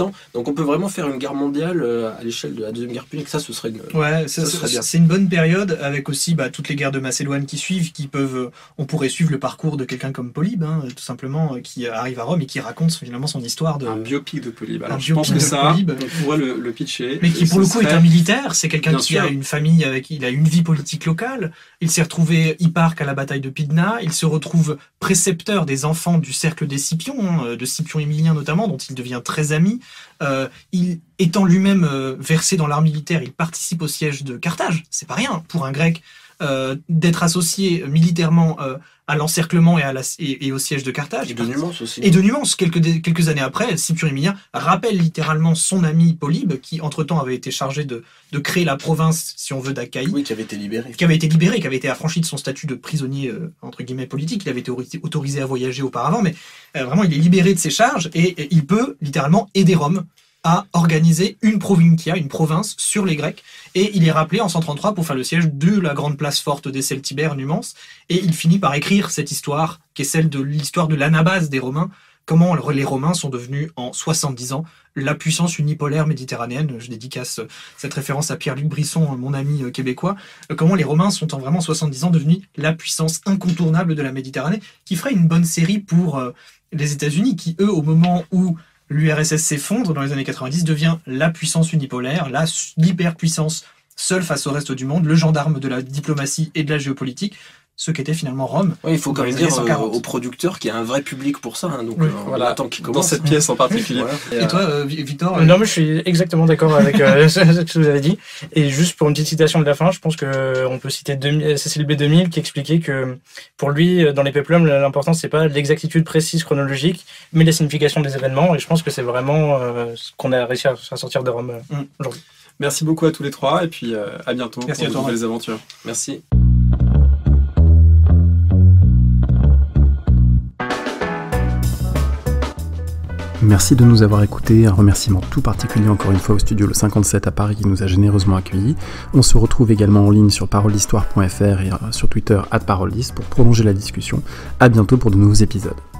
habitants. Donc on peut vraiment faire une guerre mondiale à l'échelle de la Deuxième Guerre punique. Ça, ce serait une, ouais, ça, ça serait c'est une bonne période, avec aussi bah, toutes les guerres de Macédoine qui suivent, qui peuvent, on pourrait suivre le parcours de quelqu'un comme Polybe, hein, tout simplement, qui arrive à Rome et qui raconte finalement son histoire. De... Un biopic de Polybe. Alors je pense que ça, Polybe, on pourrait le, le pitcher. Mais qui pour le coup serait... est un militaire, c'est quelqu'un qui sûr. a une famille, avec, il a une vie politique locale, il s'est retrouvé hipparque à la bataille de Pydna, il se retrouve précepteur des enfants du cercle des Scipions, hein, de Scipion Émilien notamment, dont il devient très ami. Euh, il, étant lui-même euh, versé dans l'art militaire, il participe au siège de Carthage. C'est pas rien pour un Grec euh, d'être associé militairement euh, à l'encerclement et, à la, et, et au siège de Carthage. Et de Numance aussi. Et de Numance. Quelques, quelques années après, Scipion Émilien rappelle littéralement son ami Polybe, qui entre-temps avait été chargé de, de créer la province, si on veut, d'Achaïe. Oui, qui avait été libéré. Qui avait été libéré, qui avait été affranchi de son statut de prisonnier, euh, entre guillemets, politique. Il avait été autorisé à voyager auparavant, mais euh, vraiment, il est libéré de ses charges et, et il peut littéralement aider Rome à organiser une provincia, une province sur les Grecs. Et il est rappelé en cent trente-trois pour faire le siège de la grande place forte des Celtibères, Numance. Et il finit par écrire cette histoire, qui est celle de l'histoire de l'anabase des Romains, comment les Romains sont devenus en soixante-dix ans la puissance unipolaire méditerranéenne. Je dédicace cette référence à Pierre-Luc Brisson, mon ami québécois. Comment les Romains sont en vraiment soixante-dix ans devenus la puissance incontournable de la Méditerranée, qui ferait une bonne série pour les États-Unis, qui eux, au moment où l'U R S S s'effondre dans les années quatre-vingt-dix, devient la puissance unipolaire, la l'hyperpuissance seule face au reste du monde, le gendarme de la diplomatie et de la géopolitique, ce qu'était finalement Rome. Oui, il faut quand même dire euh, aux producteurs qu'il y a un vrai public pour ça. Hein, donc, oui, euh, voilà, attend qu'il commence. Dans cette pièce en particulier. Voilà. Et toi, euh, Victor euh... Non, mais je suis exactement d'accord avec euh, ce que vous avez dit. Et juste pour une petite citation de la fin, je pense que on peut citer Cécile B deux mille qui expliquait que pour lui, dans les péplums, l'important c'est pas l'exactitude précise chronologique, mais la signification des événements. Et je pense que c'est vraiment euh, ce qu'on a réussi à faire sortir de Rome euh, mm. aujourd'hui. Merci beaucoup à tous les trois et puis euh, à bientôt Merci pour de nouvelles aventures. Merci. Merci de nous avoir écoutés, un remerciement tout particulier encore une fois au studio Le cinquante-sept à Paris qui nous a généreusement accueillis. On se retrouve également en ligne sur parole d'histoire point f r et sur Twitter arobase parole d'histoire pour prolonger la discussion. À bientôt pour de nouveaux épisodes.